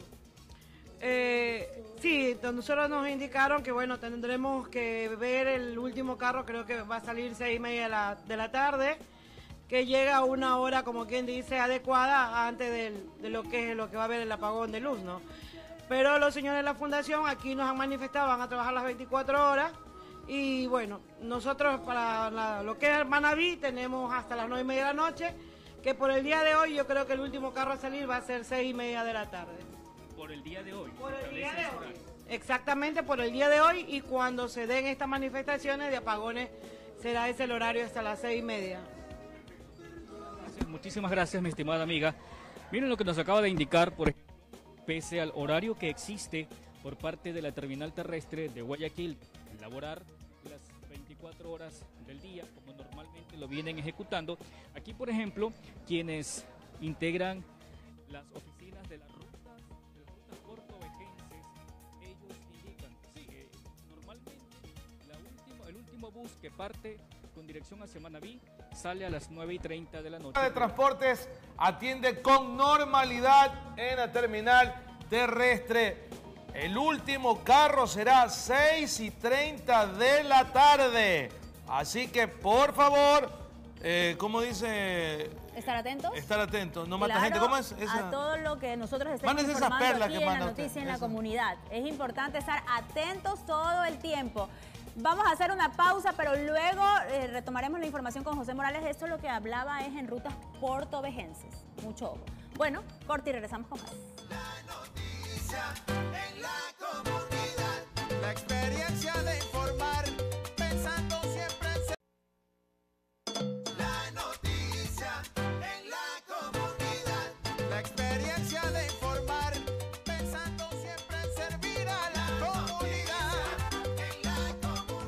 Sí, nosotros nos indicaron que bueno, tendremos que ver el último carro, creo que va a salir 6:30 de la tarde, que llega a una hora, como quien dice, adecuada antes de lo que va a haber el apagón de luz, ¿no? Pero los señores de la fundación aquí nos han manifestado, van a trabajar las 24 horas y bueno, nosotros para lo que es Manabí tenemos hasta las 9:30 de la noche, que por el día de hoy yo creo que el último carro a salir va a ser 6:30 de la tarde. Por el día de hoy. Por el día de hoy. Exactamente, por el día de hoy, y cuando se den estas manifestaciones de apagones será ese el horario hasta las 6:30. Muchísimas gracias, mi estimada amiga. Miren lo que nos acaba de indicar, por ejemplo, pese al horario que existe por parte de la terminal terrestre de Guayaquil, laborar las 24 horas del día, como normalmente lo vienen ejecutando. Aquí, por ejemplo, quienes integran las oficinas de las rutas portovejenses, ellos indican que normalmente el último bus que parte con dirección hacia Manabí sale a las 9:30 de la noche. De Transportes atiende con normalidad en la terminal terrestre. El último carro será 6:30 de la tarde. Así que, por favor, ¿cómo dice? ¿Estar atentos? Estar atentos, no mata Claro, gente. ¿Cómo es esa? A todo lo que nosotros estamos Mándense esas informando perlas aquí que en la manda noticia usted, en la eso. comunidad. Es importante estar atentos todo el tiempo. Vamos a hacer una pausa, pero luego retomaremos la información con José Morales. Esto lo que hablaba es en rutas portovejenses. Mucho ojo. Bueno, corte y regresamos con más. La noticia en la comunidad, la experiencia de informar, pensando siempre en ser. La noticia en la comunidad, la experiencia de informar, pensando siempre en servir a la comunidad. En la comunidad.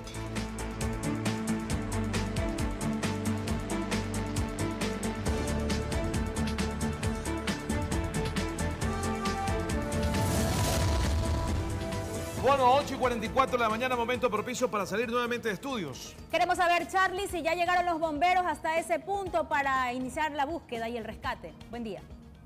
Bueno, 8:44 de la mañana, momento propicio para salir nuevamente de estudios. Queremos saber, Charlie, si ya llegaron los bomberos hasta ese punto para iniciar la búsqueda y el rescate. Buen día.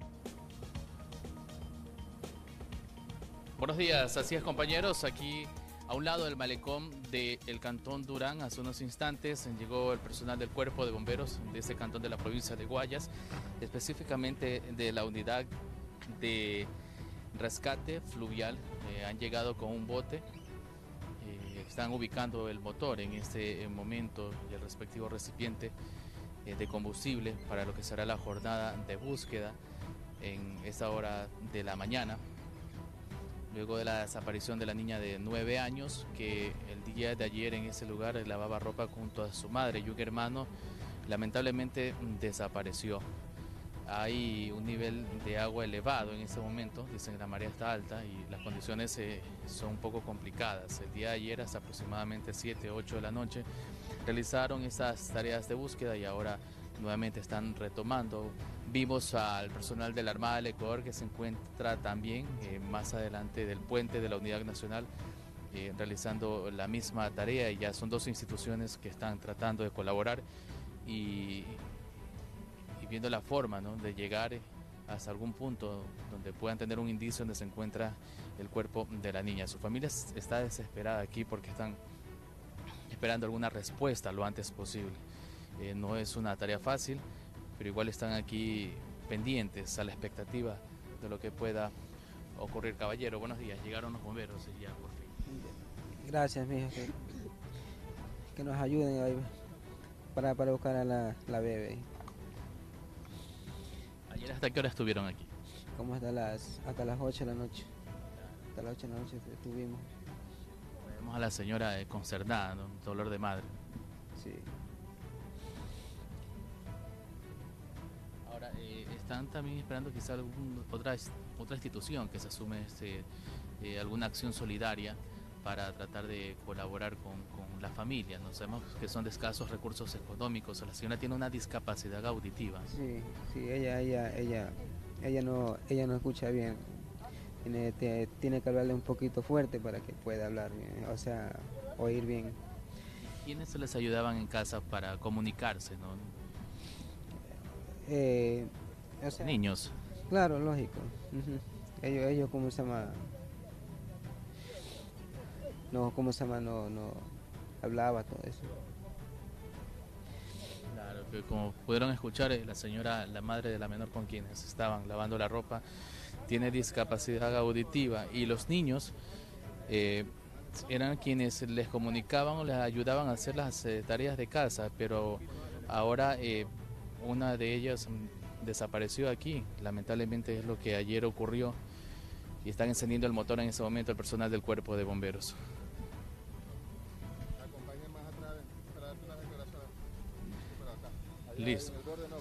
Buenos días, así es, compañeros. Aquí a un lado del malecón del cantón Durán, hace unos instantes llegó el personal del cuerpo de bomberos de ese cantón de la provincia de Guayas, específicamente de la unidad de rescate fluvial. Han llegado con un bote, están ubicando el motor en este momento y el respectivo recipiente de combustible para lo que será la jornada de búsqueda en esta hora de la mañana. luego de la desaparición de la niña de 9 años, que el día de ayer en ese lugar lavaba ropa junto a su madre y un hermano, lamentablemente desapareció. Hay un nivel de agua elevado en ese momento, dicen que la marea está alta y las condiciones son un poco complicadas. El día de ayer, hasta aproximadamente 7, 8 de la noche, realizaron esas tareas de búsqueda y ahora nuevamente están retomando. Vimos al personal de la Armada del Ecuador que se encuentra también más adelante del puente de la Unidad Nacional realizando la misma tarea, y ya son dos instituciones que están tratando de colaborar y viendo la forma, ¿no?, de llegar hasta algún punto donde puedan tener un indicio donde se encuentra el cuerpo de la niña. Su familia está desesperada aquí porque están esperando alguna respuesta lo antes posible. No es una tarea fácil, pero igual están aquí pendientes a la expectativa de lo que pueda ocurrir. Caballero, buenos días. Llegaron los bomberos ya por fin. Gracias, mija, que nos ayuden ahí para buscar a la bebé. ¿Ayer hasta qué hora estuvieron aquí? Como hasta las 8 de la noche. Hasta las 8 de la noche estuvimos. Vemos a la señora concernada, ¿no? Dolor de madre. Sí. Ahora, están también esperando quizá otra institución que se asume alguna acción solidaria para tratar de colaborar con la familia. No sabemos que son de escasos recursos económicos. La señora tiene una discapacidad auditiva. Sí, ella no escucha bien. Tiene que hablarle un poquito fuerte para que pueda hablar bien, o sea, oír bien. ¿Quiénes les ayudaban en casa para comunicarse, no? O sea, niños. Claro, lógico. Ellos ¿cómo se llama? No hablaba todo eso. Claro, que como pudieron escuchar, la señora, la madre de la menor con quienes estaban lavando la ropa, tiene discapacidad auditiva, y los niños eran quienes les comunicaban o les ayudaban a hacer las tareas de casa, pero ahora una de ellas desapareció aquí. Lamentablemente es lo que ayer ocurrió, y están encendiendo el motor en ese momento el personal del cuerpo de bomberos. Listo.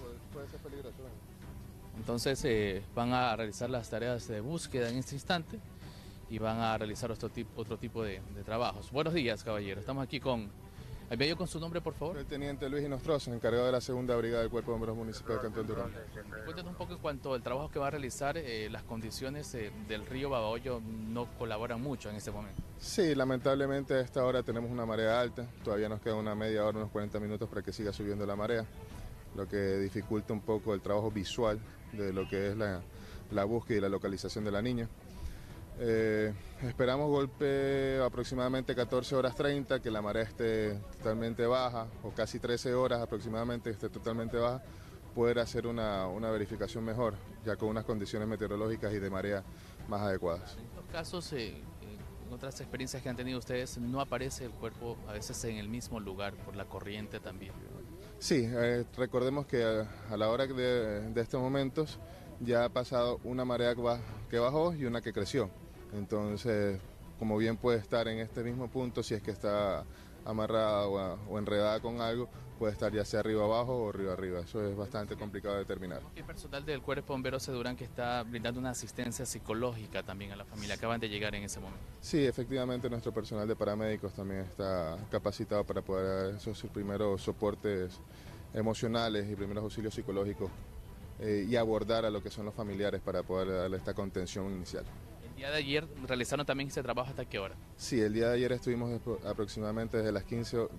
Entonces van a realizar las tareas de búsqueda en este instante y van a realizar otro tipo de trabajos. Buenos días, caballero. Estamos aquí con... ¿Me ayuda con su nombre, por favor? El teniente Luis Inostroza, encargado de la segunda brigada del Cuerpo de Bomberos Municipal de Cantón Durán. Cuéntanos un poco en cuanto al trabajo que va a realizar. Las condiciones del río Babahoyo no colaboran mucho en este momento. Sí, lamentablemente a esta hora tenemos una marea alta. Todavía nos queda una media hora, unos 40 minutos para que siga subiendo la marea, lo que dificulta un poco el trabajo visual de lo que es la búsqueda y la localización de la niña. Esperamos golpe aproximadamente 14 horas 30, que la marea esté totalmente baja, o casi 13 horas aproximadamente esté totalmente baja, poder hacer una verificación mejor, ya con unas condiciones meteorológicas y de marea más adecuadas. En estos casos, en otras experiencias que han tenido ustedes, no aparece el cuerpo a veces en el mismo lugar por la corriente también. Sí, recordemos que a la hora de estos momentos ya ha pasado una marea que bajó y una que creció. Entonces, como bien puede estar en este mismo punto, si es que está amarrada o enredada con algo, puede estar ya sea arriba abajo o arriba arriba. Eso es bastante complicado de determinar. El personal del Cuerpo de Bomberos de Durán que está brindando una asistencia psicológica también a la familia. Acaban de llegar en ese momento. Sí, efectivamente nuestro personal de paramédicos también está capacitado para poder dar esos primeros soportes emocionales y primeros auxilios psicológicos y abordar a lo que son los familiares para poder darle esta contención inicial. ¿El día de ayer realizaron también ese trabajo hasta qué hora? Sí, el día de ayer estuvimos aproximadamente desde las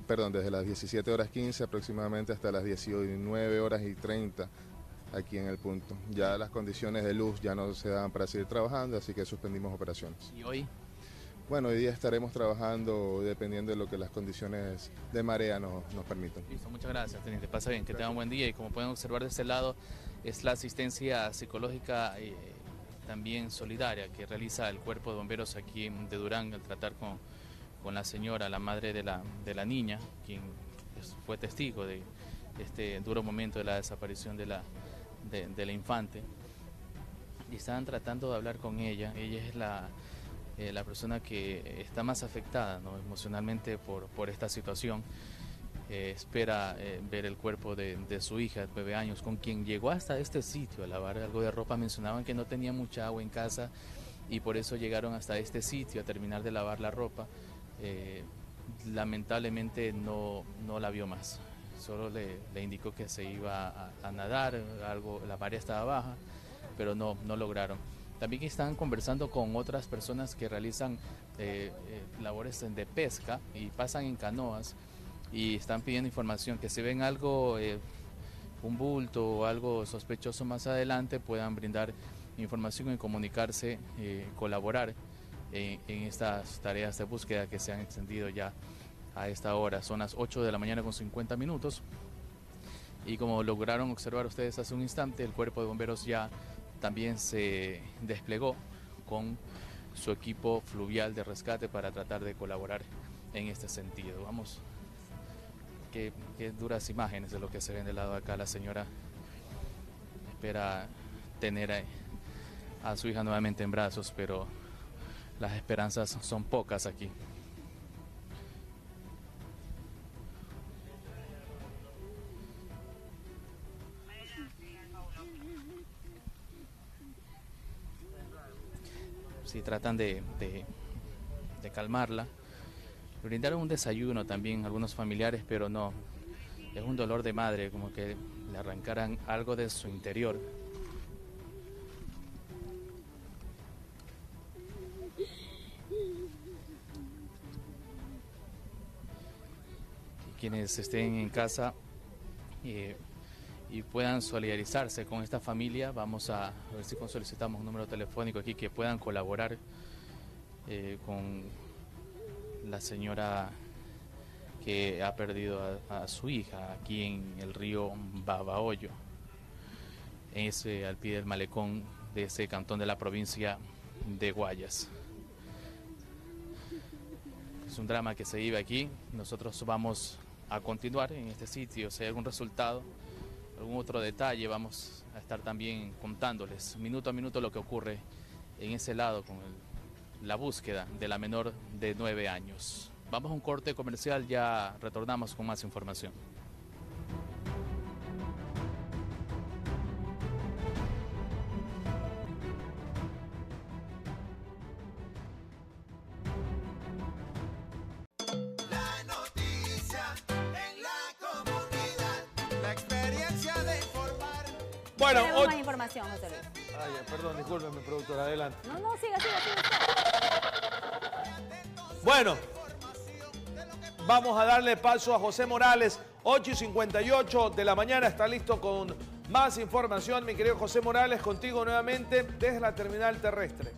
17 horas 15 aproximadamente hasta las 19 horas y 30 aquí en el punto. Ya las condiciones de luz ya no se daban para seguir trabajando, así que suspendimos operaciones. ¿Y hoy? Bueno, hoy día estaremos trabajando dependiendo de lo que las condiciones de marea nos permitan. Listo, muchas gracias, teniente. Pasa bien, que tenga un buen día, y como pueden observar de este lado es la asistencia psicológica también solidaria que realiza el Cuerpo de Bomberos aquí de Durán al tratar con la señora, la madre de la niña, quien fue testigo de este duro momento de la desaparición de la infante. Y estaban tratando de hablar con ella. Ella es la persona que está más afectada, ¿no?, emocionalmente por esta situación. Espera ver el cuerpo de su hija de 9 años, con quien llegó hasta este sitio a lavar algo de ropa. Mencionaban que no tenía mucha agua en casa y por eso llegaron hasta este sitio a terminar de lavar la ropa. Lamentablemente no la vio más, solo le indicó que se iba a nadar, la marea estaba baja, pero no lograron. También están conversando con otras personas que realizan labores de pesca y pasan en canoas, y están pidiendo información, que si ven algo, un bulto o algo sospechoso más adelante, puedan brindar información y comunicarse, colaborar en estas tareas de búsqueda que se han extendido ya a esta hora. Son las 8 de la mañana con 50 minutos y como lograron observar ustedes hace un instante, el cuerpo de bomberos ya también se desplegó con su equipo fluvial de rescate para tratar de colaborar en este sentido. Vamos. Qué duras imágenes de lo que se ven del lado de acá. La señora espera tener a su hija nuevamente en brazos, pero las esperanzas son pocas aquí. Sí, tratan de calmarla. Brindaron un desayuno también algunos familiares, pero no, es un dolor de madre, como que le arrancaran algo de su interior. Y quienes estén en casa y puedan solidarizarse con esta familia, vamos a ver si solicitamos un número telefónico aquí, que puedan colaborar con la señora que ha perdido a su hija aquí en el río Babahoyo, al pie del malecón de ese cantón de la provincia de Guayas. Es un drama que se vive aquí. Nosotros vamos a continuar en este sitio. Si hay algún resultado, algún otro detalle, vamos a estar también contándoles minuto a minuto lo que ocurre en ese lado con la búsqueda de la menor de 9 años. Vamos a un corte comercial, ya retornamos con más información. La noticia en la comunidad, la experiencia de informar. Bueno, tenemos más información, José Luis. Ay, perdón, discúlpeme, productora, adelante. No, siga. Bueno, vamos a darle paso a José Morales, 8:58 de la mañana, está listo con más información. Mi querido José Morales, contigo nuevamente desde la terminal terrestre.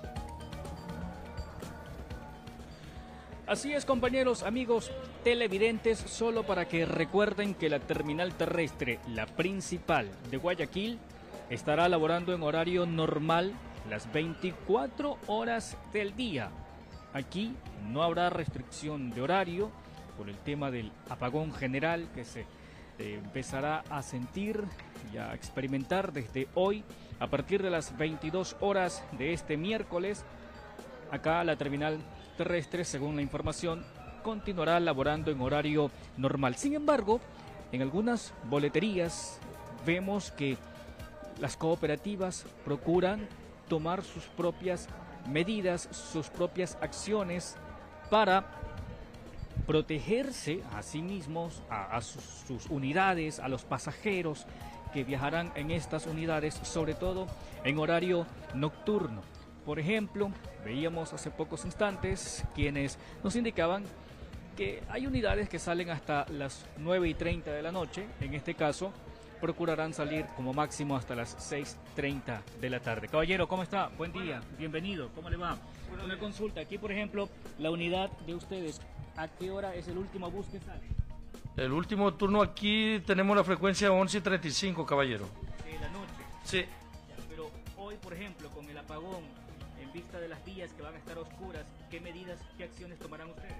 Así es, compañeros, amigos televidentes, solo para que recuerden que la terminal terrestre, la principal de Guayaquil, estará laborando en horario normal las 24 horas del día. Aquí no habrá restricción de horario por el tema del apagón general que se empezará a sentir y a experimentar desde hoy a partir de las 22 horas de este miércoles. Acá la terminal terrestre, según la información, continuará laborando en horario normal. Sin embargo, en algunas boleterías vemos que las cooperativas procuran tomar sus propias medidas, sus propias acciones para protegerse a sí mismos, a sus unidades, a los pasajeros que viajarán en estas unidades, sobre todo en horario nocturno. Por ejemplo, veíamos hace pocos instantes quienes nos indicaban que hay unidades que salen hasta las 9:30 de la noche. En este caso, procurarán salir como máximo hasta las 6:30 de la tarde. Caballero, ¿cómo está? Buen día, bienvenido, ¿cómo le va? Una consulta, aquí por ejemplo, la unidad de ustedes, ¿a qué hora es el último bus que sale? El último turno aquí tenemos la frecuencia 11:35, caballero. ¿De la noche? Sí. Ya, pero hoy, por ejemplo, con el apagón, en vista de las vías que van a estar oscuras, ¿qué medidas, qué acciones tomarán ustedes?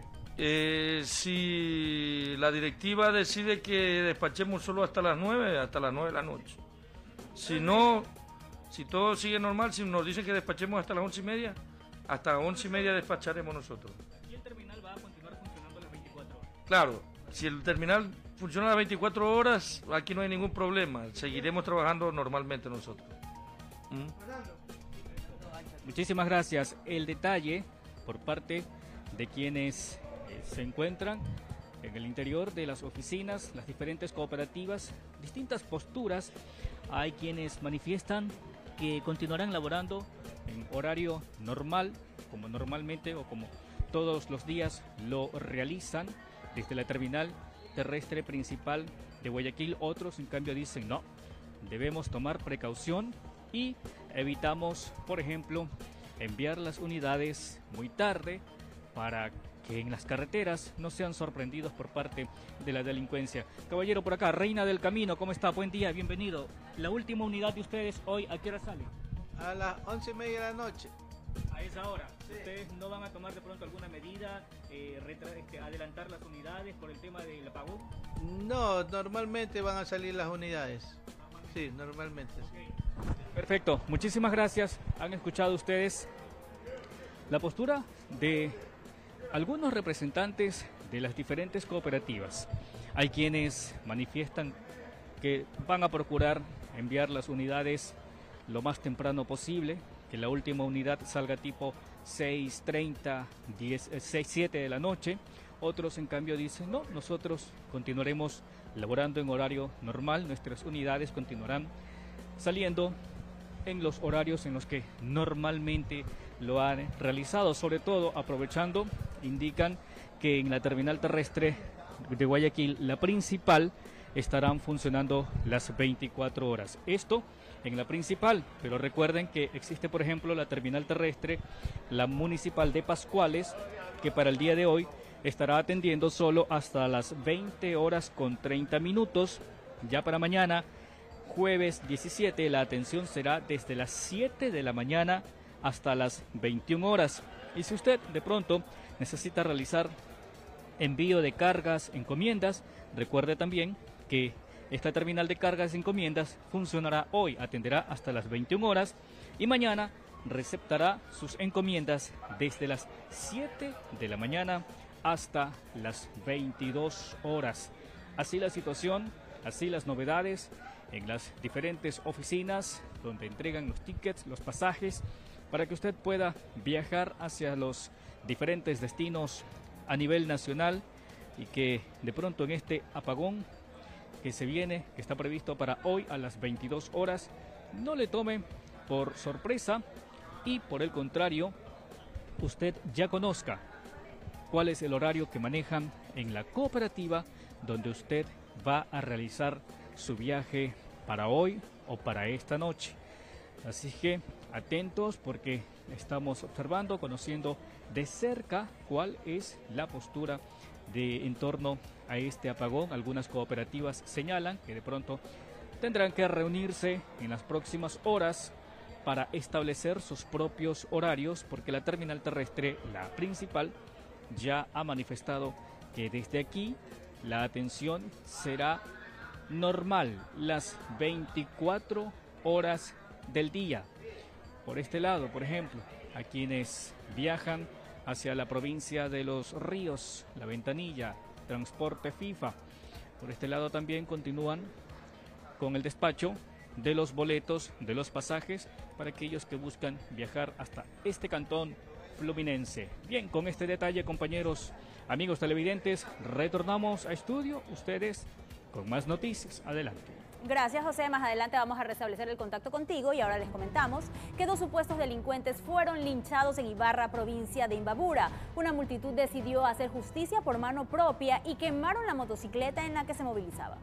Si la directiva decide que despachemos solo hasta las 9 de la noche. Si no, si todo sigue normal, si nos dicen que despachemos hasta las 11:30, hasta 11:30 despacharemos nosotros. ¿Y el terminal va a continuar funcionando las 24 horas? Claro, si el terminal funciona las 24 horas, aquí no hay ningún problema. Seguiremos trabajando normalmente nosotros. Muchísimas gracias. El detalle por parte de quienes se encuentran en el interior de las oficinas, las diferentes cooperativas, distintas posturas. Hay quienes manifiestan que continuarán laborando en horario normal, como normalmente o como todos los días lo realizan desde la terminal terrestre principal de Guayaquil. Otros, en cambio, dicen no, debemos tomar precaución y evitamos, por ejemplo, enviar las unidades muy tarde para que en las carreteras no sean sorprendidos por parte de la delincuencia. Caballero, por acá, Reina del Camino, ¿cómo está? Buen día, bienvenido. La última unidad de ustedes hoy, ¿a qué hora sale? A las 11:30 de la noche. A esa hora. Sí. ¿Ustedes no van a tomar de pronto alguna medida, adelantar las unidades por el tema del apagón? No, normalmente van a salir las unidades. Sí, normalmente. Okay. Perfecto, muchísimas gracias. Han escuchado ustedes la postura de algunos representantes de las diferentes cooperativas. Hay quienes manifiestan que van a procurar enviar las unidades lo más temprano posible, que la última unidad salga tipo 6:30, 7 de la noche. Otros, en cambio, dicen no, nosotros continuaremos laborando en horario normal, nuestras unidades continuarán saliendo en los horarios en los que normalmente lo han realizado, sobre todo aprovechando, indican que en la terminal terrestre de Guayaquil, la principal, estarán funcionando las 24 horas. Esto en la principal, pero recuerden que existe, por ejemplo, la terminal terrestre, la municipal de Pascuales, que para el día de hoy estará atendiendo solo hasta las 20 horas con 30 minutos. Ya para mañana, jueves 17, la atención será desde las 7 de la mañana hasta las 21 horas. Y si usted de pronto necesita realizar envío de cargas, encomiendas, recuerde también que esta terminal de cargas y encomiendas funcionará hoy, atenderá hasta las 21 horas y mañana receptará sus encomiendas desde las 7 de la mañana hasta las 22 horas. Así la situación, así las novedades en las diferentes oficinas donde entregan los tickets, los pasajes, para que usted pueda viajar hacia los diferentes destinos a nivel nacional y que de pronto en este apagón que se viene, que está previsto para hoy a las 22 horas, no le tome por sorpresa y por el contrario, usted ya conozca cuál es el horario que manejan en la cooperativa donde usted va a realizar su viaje para hoy o para esta noche. Así que atentos porque estamos observando, conociendo de cerca cuál es la postura en torno a este apagón. Algunas cooperativas señalan que de pronto tendrán que reunirse en las próximas horas para establecer sus propios horarios, porque la terminal terrestre, la principal, ya ha manifestado que desde aquí la atención será normal, las 24 horas del día. Por este lado, por ejemplo, a quienes viajan hacia la provincia de Los Ríos, La Ventanilla, Transporte FIFA, por este lado también continúan con el despacho de los boletos, de los pasajes, para aquellos que buscan viajar hasta este cantón fluminense. Bien, con este detalle, compañeros, amigos televidentes, retornamos a estudio, ustedes con más noticias. Adelante. Gracias, José. Más adelante vamos a restablecer el contacto contigo y ahora les comentamos que 2 supuestos delincuentes fueron linchados en Ibarra, provincia de Imbabura. Una multitud decidió hacer justicia por mano propia y quemaron la motocicleta en la que se movilizaba.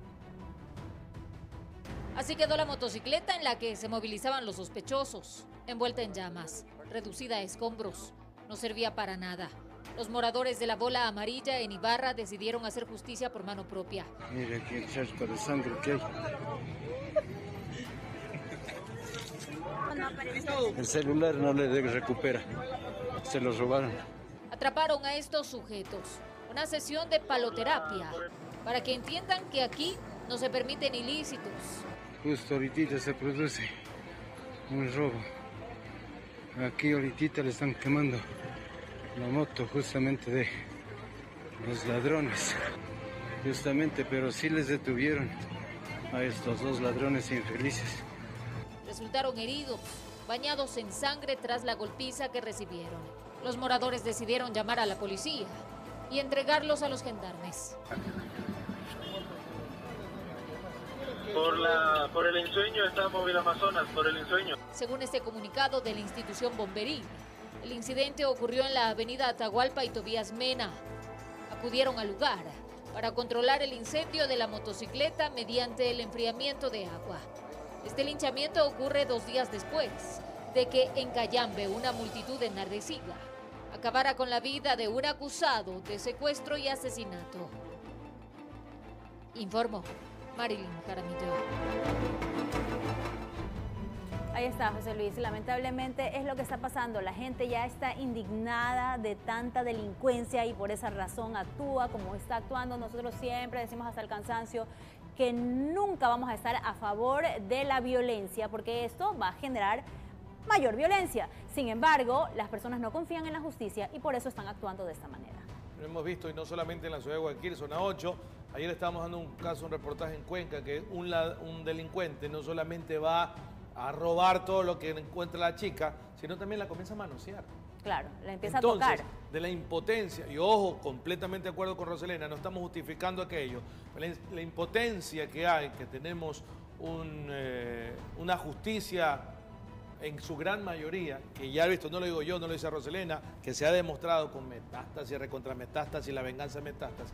Así quedó la motocicleta en la que se movilizaban los sospechosos, envuelta en llamas, reducida a escombros. No servía para nada. Los moradores de la Bola Amarilla en Ibarra decidieron hacer justicia por mano propia. Mira aquí el charco de sangre que hay. El celular no le recupera. Se lo robaron. Atraparon a estos sujetos. Una sesión de paloterapia para que entiendan que aquí no se permiten ilícitos. Justo ahorita se produce un robo Aquí ahorita le están quemando la moto justamente de los ladrones. Justamente, pero sí les detuvieron a estos dos ladrones infelices. Resultaron heridos, bañados en sangre tras la golpiza que recibieron. Los moradores decidieron llamar a la policía y entregarlos a los gendarmes. Por el ensueño está Móvil Amazonas, por el ensueño. Según este comunicado de la institución bomberil, el incidente ocurrió en la avenida Atahualpa y Tobías Mena. Acudieron al lugar para controlar el incendio de la motocicleta mediante el enfriamiento de agua. Este linchamiento ocurre 2 días después de que en Cayambe una multitud enardecida acabara con la vida de un acusado de secuestro y asesinato. Informó Marilyn Jaramillo. Ahí está, José Luis. Lamentablemente es lo que está pasando. La gente ya está indignada de tanta delincuencia y por esa razón actúa como está actuando. Nosotros siempre decimos hasta el cansancio que nunca vamos a estar a favor de la violencia porque esto va a generar mayor violencia. Sin embargo, las personas no confían en la justicia y por eso están actuando de esta manera. Lo hemos visto y no solamente en la ciudad de Guayaquil, zona 8. Ayer estábamos dando un reportaje en Cuenca que un delincuente no solamente va a robar todo lo que encuentra la chica, sino también la comienza a manosear. Claro, la empieza Entonces, a tocar. De la impotencia, y ojo, completamente de acuerdo con Roselena, no estamos justificando aquello, la impotencia que hay, que tenemos una justicia en su gran mayoría, que ya he visto, no lo digo yo, no lo dice Roselena, que se ha demostrado con Metástasis, recontra Metástasis, la venganza de Metástasis,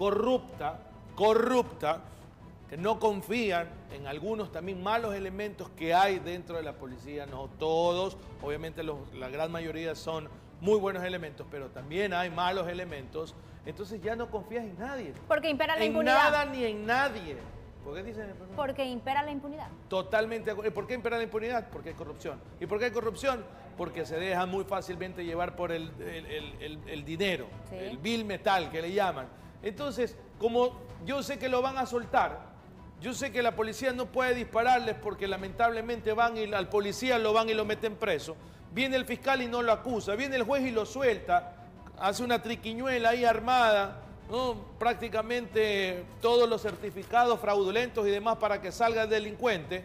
corrupta, que no confían en algunos también malos elementos que hay dentro de la policía, no todos, obviamente la gran mayoría son muy buenos elementos, pero también hay malos elementos, entonces ya no confías en nadie. Porque impera la impunidad. En nada ni en nadie. ¿Por qué dicen? Porque impera la impunidad. Totalmente. ¿Por qué impera la impunidad? Porque hay corrupción. ¿Y por qué hay corrupción? Porque se deja muy fácilmente llevar por el dinero, sí, el bill metal que le llaman. Entonces, como yo sé que lo van a soltar, yo sé que la policía no puede dispararles porque lamentablemente van y al policía lo van y lo meten preso. Viene el fiscal y no lo acusa, viene el juez y lo suelta, hace una triquiñuela ahí armada, ¿no? Prácticamente todos los certificados fraudulentos y demás para que salga el delincuente.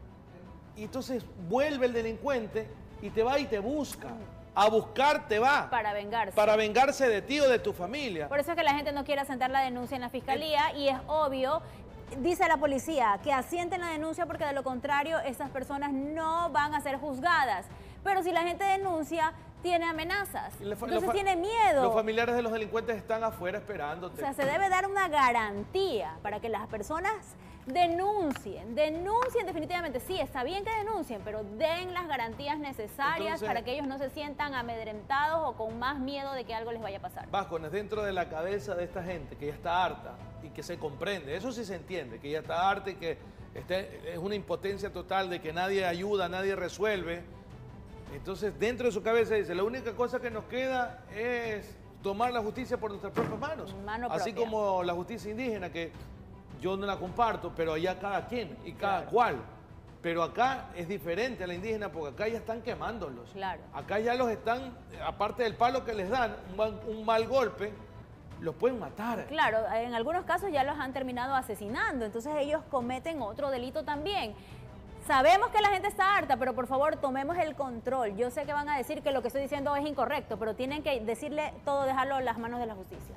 Y entonces vuelve el delincuente y te va y te busca. A buscar te va. Para vengarse. Para vengarse de ti o de tu familia. Por eso es que la gente no quiere asentar la denuncia en la fiscalía y es obvio. Dice la policía que asienten la denuncia porque de lo contrario estas personas no van a ser juzgadas. Pero si la gente denuncia, tiene amenazas. Entonces tiene miedo. Los familiares de los delincuentes están afuera esperándote. O sea, se debe dar una garantía para que las personas denuncien definitivamente. Sí, está bien que denuncien, pero den las garantías necesarias para que ellos no se sientan amedrentados o con más miedo de que algo les vaya a pasar. Vascones, dentro de la cabeza de esta gente que ya está harta y que se comprende, eso sí se entiende, que ya está harta y que es una impotencia total de que nadie ayuda, nadie resuelve. Entonces, dentro de su cabeza dice, la única cosa que nos queda es tomar la justicia por nuestras propias manos. Así como la justicia indígena, que yo no la comparto, pero allá cada quien y cada cual. Pero acá es diferente a la indígena porque acá ya están quemándolos. Claro. Acá ya los están, aparte del palo que les dan, un mal golpe, los pueden matar. Claro, en algunos casos ya los han terminado asesinando, entonces ellos cometen otro delito también. Sabemos que la gente está harta, pero por favor tomemos el control. Yo sé que van a decir que lo que estoy diciendo es incorrecto, pero tienen que decirle todo, dejarlo en las manos de la justicia.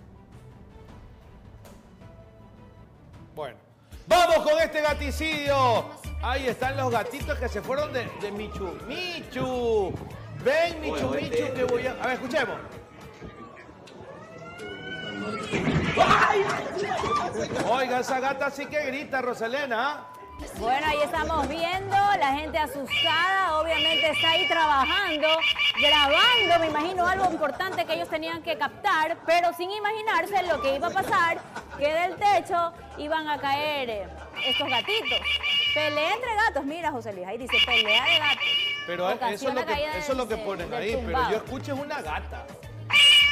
Bueno, vamos con este gaticidio. Ahí están los gatitos que se fueron de Michu. Michu, ven Michu, Michu, que voy a... A ver, escuchemos. Oiga, esa gata sí que grita, Roselena. Bueno, ahí estamos viendo la gente asustada, obviamente está ahí trabajando, grabando, me imagino algo importante que ellos tenían que captar, pero sin imaginarse lo que iba a pasar, que del techo iban a caer estos gatitos. Pelea entre gatos, mira José Luis, ahí dice pelea de gatos. Pero eso es lo que ponen ahí, pero yo escucho es una gata.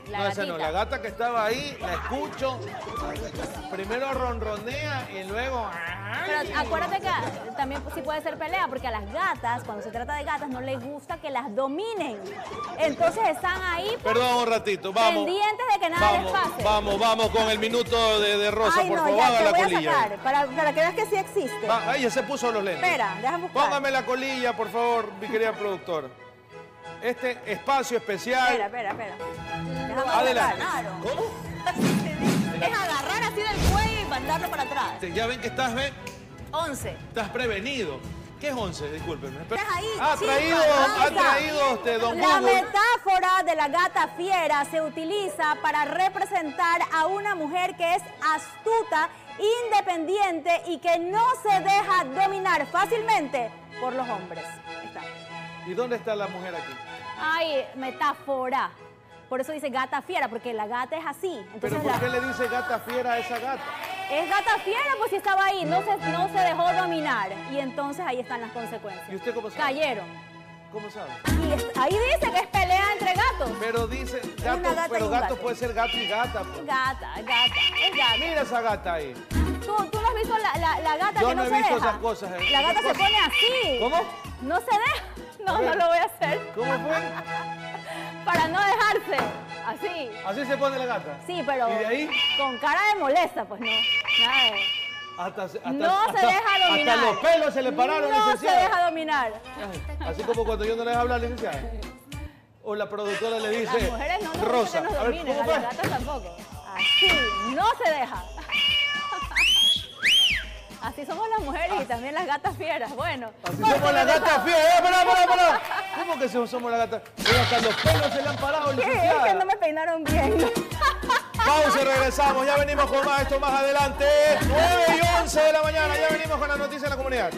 No, esa no, la gata que estaba ahí, la escucho. Primero ronronea y luego... Pero acuérdate que también sí puede ser pelea, porque a las gatas, cuando se trata de gatas, no les gusta que las dominen. Entonces están ahí Perdón un ratito, vamos. pendientes de que nada les pase. Vamos con el minuto de Rosa, Ay, por no, favor, ya, haga te la voy a colilla. sacar, para que veas que sí existe. Ahí ya se puso los lentes. Espera, déjame buscar. Póngame la colilla, por favor, mi querida productora. Este espacio especial. Espera. Déjame Adelante. agarrar. ¿Cómo? Es agarrar así del cuello y mandarlo para atrás. Ya ven que estás, 11. Estás prevenido. ¿Qué es 11? Discúlpenme. Estás ahí, Ha chica, traído don La Google. metáfora de la gata fiera se utiliza para representar a una mujer que es astuta, independiente y que no se deja dominar fácilmente por los hombres. Ahí está. ¿Y dónde está la mujer aquí? Ay, metáfora. Por eso dice gata fiera, porque la gata es así. Entonces ¿Pero por qué le dice gata fiera a esa gata? Es gata fiera, pues si estaba ahí, no se dejó dominar. Y entonces ahí están las consecuencias. ¿Y usted cómo sabe? Cayeron. ¿Cómo sabe? Y ahí dice que es pelea entre gatos. Pero dice Una gato, gata y pero un gato gato. puede ser gato y gata. Pues. Gata. Mira esa gata ahí. ¿Tú no has visto la gata Yo que no no he se visto deja? esas cosas. La gata Esas se cosas. pone así. ¿Cómo? No se deja. No lo voy a hacer. ¿Cómo fue? Para no dejarse. Así. ¿Así se pone la gata? Sí, pero ¿Y de ahí? con cara de molesta, pues no. Nada de... Hasta, No se deja dominar. Hasta los pelos se le pararon, No se licenciada. deja dominar. Así como cuando yo no le dejo hablar, licenciada. O la productora le dice, Las mujeres no nos Rosa, gusta que nos a ver, dominen, ¿cómo a fue? las gatas tampoco. Así, no se deja. Así somos las mujeres y también las gatas fieras. Bueno. Así somos las gatas fieras. Pará. ¿Cómo que somos las gatas? Mira, hasta los pelos se le han parado, Es que licenciada. no me peinaron bien. Pausa y regresamos. Ya venimos con más, esto más adelante. 9:11 de la mañana. Ya venimos con las noticias de la comunidad.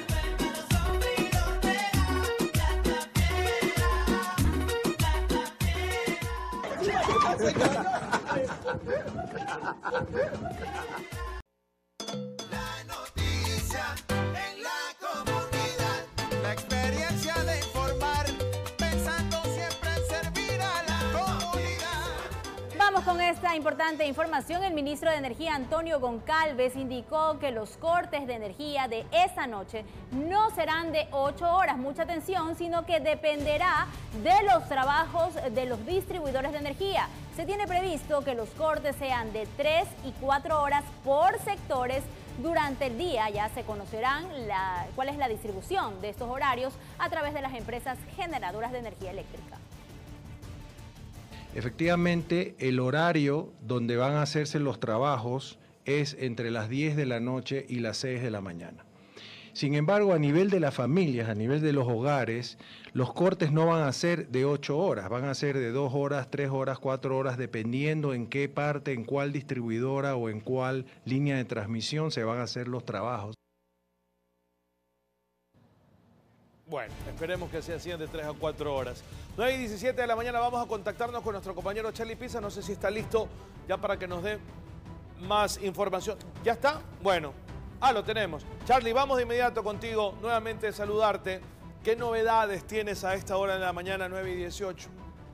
La noticia en la comunidad, la experiencia de informar, pensando siempre en servir a la comunidad. Vamos con esta importante información. El ministro de Energía, Antonio Goncalves, indicó que los cortes de energía de esta noche no serán de 8 horas, mucha atención, sino que dependerá de los trabajos de los distribuidores de energía. Se tiene previsto que los cortes sean de 3 y 4 horas por sectores. Durante el día ya se conocerán cuál es la distribución de estos horarios a través de las empresas generadoras de energía eléctrica. Efectivamente, el horario donde van a hacerse los trabajos es entre las 10 de la noche y las 6 de la mañana. Sin embargo, a nivel de las familias, a nivel de los hogares, los cortes no van a ser de 8 horas, van a ser de 2 horas, 3 horas, 4 horas, dependiendo en qué parte, en cuál distribuidora o en cuál línea de transmisión se van a hacer los trabajos. Bueno, esperemos que se hacían de 3 a 4 horas. 9:17 de la mañana vamos a contactarnos con nuestro compañero Charlie Pisa. No sé si está listo ya para que nos dé más información. ¿Ya está? Bueno, lo tenemos. Charlie, vamos de inmediato contigo. Nuevamente saludarte. ¿Qué novedades tienes a esta hora de la mañana, 9:18?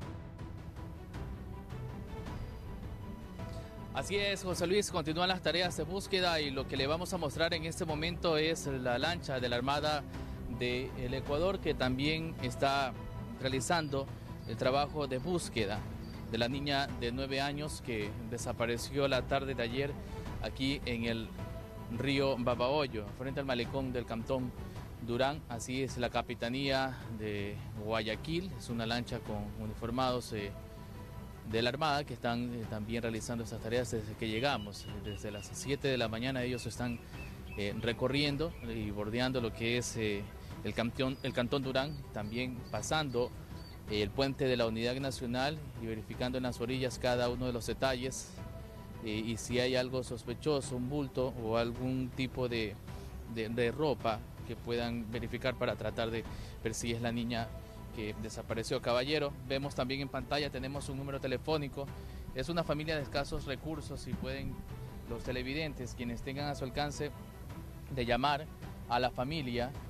Así es, José Luis, continúan las tareas de búsqueda y lo que le vamos a mostrar en este momento es la lancha de la Armada del Ecuador, que también está realizando el trabajo de búsqueda de la niña de 9 años que desapareció la tarde de ayer aquí en el río Babahoyo, frente al malecón del Cantón Durán. Así es la Capitanía de Guayaquil, es una lancha con uniformados de la Armada que están también realizando estas tareas desde que llegamos. Desde las 7 de la mañana ellos están recorriendo y bordeando lo que es el Cantón Durán, también pasando el puente de la Unidad Nacional y verificando en las orillas cada uno de los detalles y si hay algo sospechoso, un bulto o algún tipo de ropa que puedan verificar para tratar de ver si es la niña que desapareció. Caballero, vemos también en pantalla, tenemos un número telefónico, es una familia de escasos recursos y pueden los televidentes, quienes tengan a su alcance, de llamar a la familia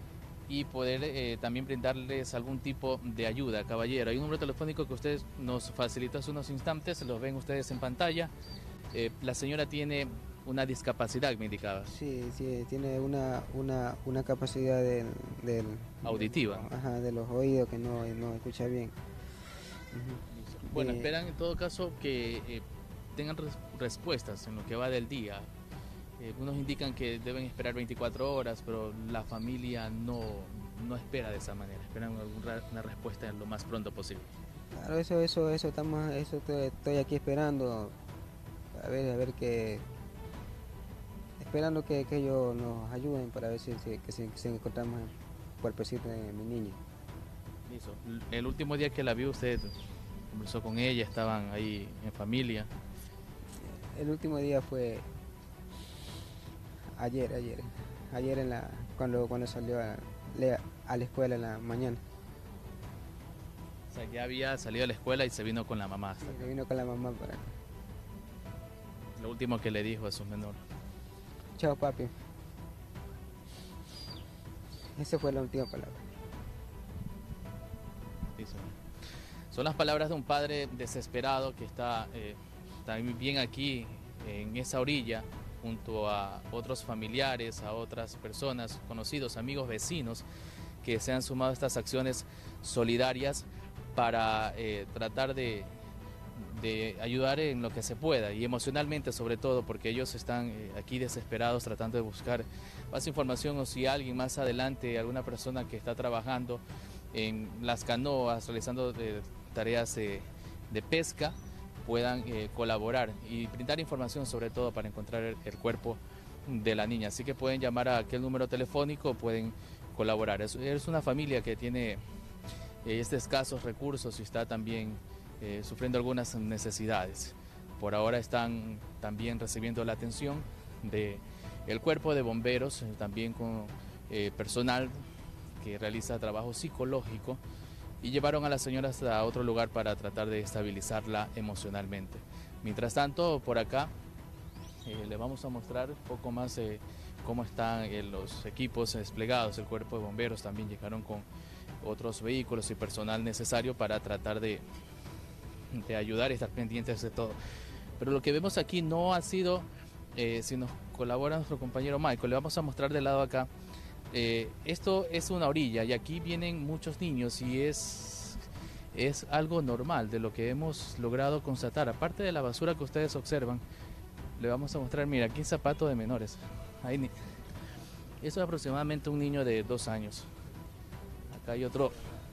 y poder también brindarles algún tipo de ayuda. Caballero, hay un número telefónico que usted nos facilitó hace unos instantes, lo ven ustedes en pantalla. La señora tiene una discapacidad, me indicaba. Sí, sí, tiene una capacidad auditiva. Ajá, de los oídos que no escucha bien. Bueno, esperan en todo caso que tengan respuestas en lo que va del día. Unos indican que deben esperar 24 horas, pero la familia no espera de esa manera, esperan una respuesta lo más pronto posible. Claro, eso estoy aquí esperando, a ver qué, esperando que ellos nos ayuden para ver si encontramos el cuerpecito de mi niña. Listo. El último día que la vio usted, conversó con ella, estaban ahí en familia. El último día fue ayer cuando salió a la escuela en la mañana. O sea, ya había salido a la escuela y se vino con la mamá. Sí, se vino con la mamá para acá. Lo último que le dijo a su menor. Chao, papi. Esa fue la última palabra. Sí, son las palabras de un padre desesperado que está bien aquí en esa orilla, junto a otros familiares, a otras personas, conocidos, amigos, vecinos, que se han sumado a estas acciones solidarias para tratar de ayudar en lo que se pueda y emocionalmente sobre todo, porque ellos están aquí desesperados tratando de buscar más información, o si alguien más adelante, alguna persona que está trabajando en las canoas, realizando tareas de pesca, puedan colaborar y brindar información sobre todo para encontrar el cuerpo de la niña. Así que pueden llamar a aquel número telefónico, pueden colaborar. Es una familia que tiene escasos recursos y está también sufriendo algunas necesidades. Por ahora están también recibiendo la atención del cuerpo de bomberos, también con personal que realiza trabajo psicológico, y llevaron a la señora hasta otro lugar para tratar de estabilizarla emocionalmente. Mientras tanto, por acá le vamos a mostrar un poco más cómo están los equipos desplegados. El cuerpo de bomberos también llegaron con otros vehículos y personal necesario para tratar de ayudar y estar pendientes de todo. Pero lo que vemos aquí no ha sido, si nos colabora nuestro compañero Michael, le vamos a mostrar del lado acá. Esto es una orilla y aquí vienen muchos niños y es algo normal de lo que hemos logrado constatar. Aparte de la basura que ustedes observan, le vamos a mostrar, mira, aquí zapatos de menores. Ahí, eso es aproximadamente un niño de 2 años. Acá hay otro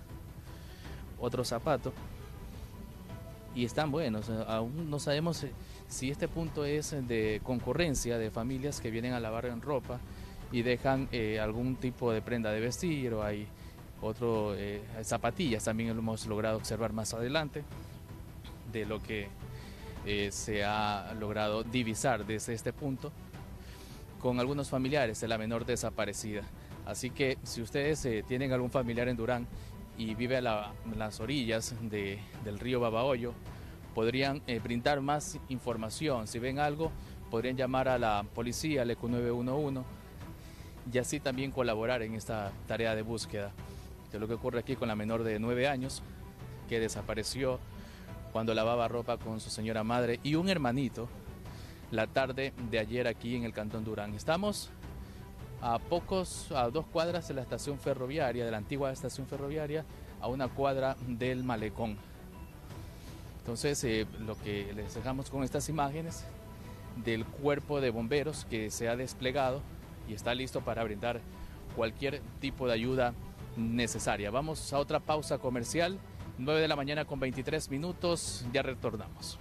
zapato y están buenos. Aún no sabemos si este punto es de concurrencia de familias que vienen a lavar en ropa y dejan algún tipo de prenda de vestir, o hay zapatillas, también lo hemos logrado observar más adelante, de lo que se ha logrado divisar desde este punto con algunos familiares de la menor desaparecida. Así que si ustedes tienen algún familiar en Durán y vive a las orillas del río Babahoyo, podrían brindar más información. Si ven algo, podrían llamar a la policía, al ECU 911, y así también colaborar en esta tarea de búsqueda. De lo que ocurre aquí con la menor de 9 años, que desapareció cuando lavaba ropa con su señora madre y un hermanito la tarde de ayer aquí en el Cantón Durán. Estamos a 2 cuadras de la estación ferroviaria, de la antigua estación ferroviaria, a 1 cuadra del malecón. Entonces, lo que les dejamos con estas imágenes del cuerpo de bomberos que se ha desplegado y está listo para brindar cualquier tipo de ayuda necesaria. Vamos a otra pausa comercial, 9 de la mañana con 23 minutos, ya retornamos.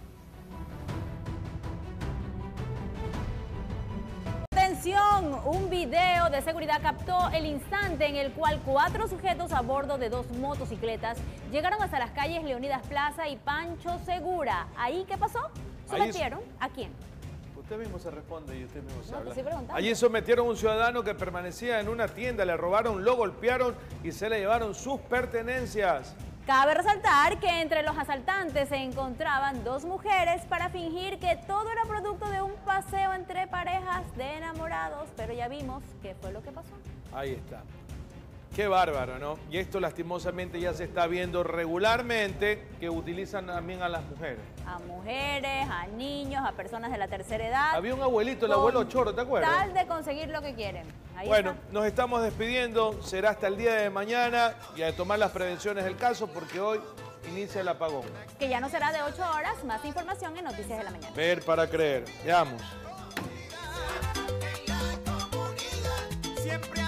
Atención, un video de seguridad captó el instante en el cual 4 sujetos a bordo de 2 motocicletas llegaron hasta las calles Leonidas Plaza y Pancho Segura. ¿Ahí qué pasó? ¿Sometieron a quién? Usted mismo se responde y usted mismo se habla. Te estoy preguntando. Allí sometieron a un ciudadano que permanecía en una tienda, le robaron, lo golpearon y se le llevaron sus pertenencias. Cabe resaltar que entre los asaltantes se encontraban 2 mujeres para fingir que todo era producto de un paseo entre parejas de enamorados, pero ya vimos qué fue lo que pasó. Ahí está. Qué bárbaro, ¿no? Y esto lastimosamente ya se está viendo regularmente, que utilizan también a las mujeres. A mujeres, a niños, a personas de la tercera edad. Había un abuelito, el abuelo Choro, ¿te acuerdas? Tal de conseguir lo que quieren. Ahí bueno, está. nos estamos despidiendo. Será hasta el día de mañana y a tomar las prevenciones del caso porque hoy inicia el apagón. Que ya no será de 8 horas. Más información en Noticias de la Mañana. Ver para creer. Veamos. Siempre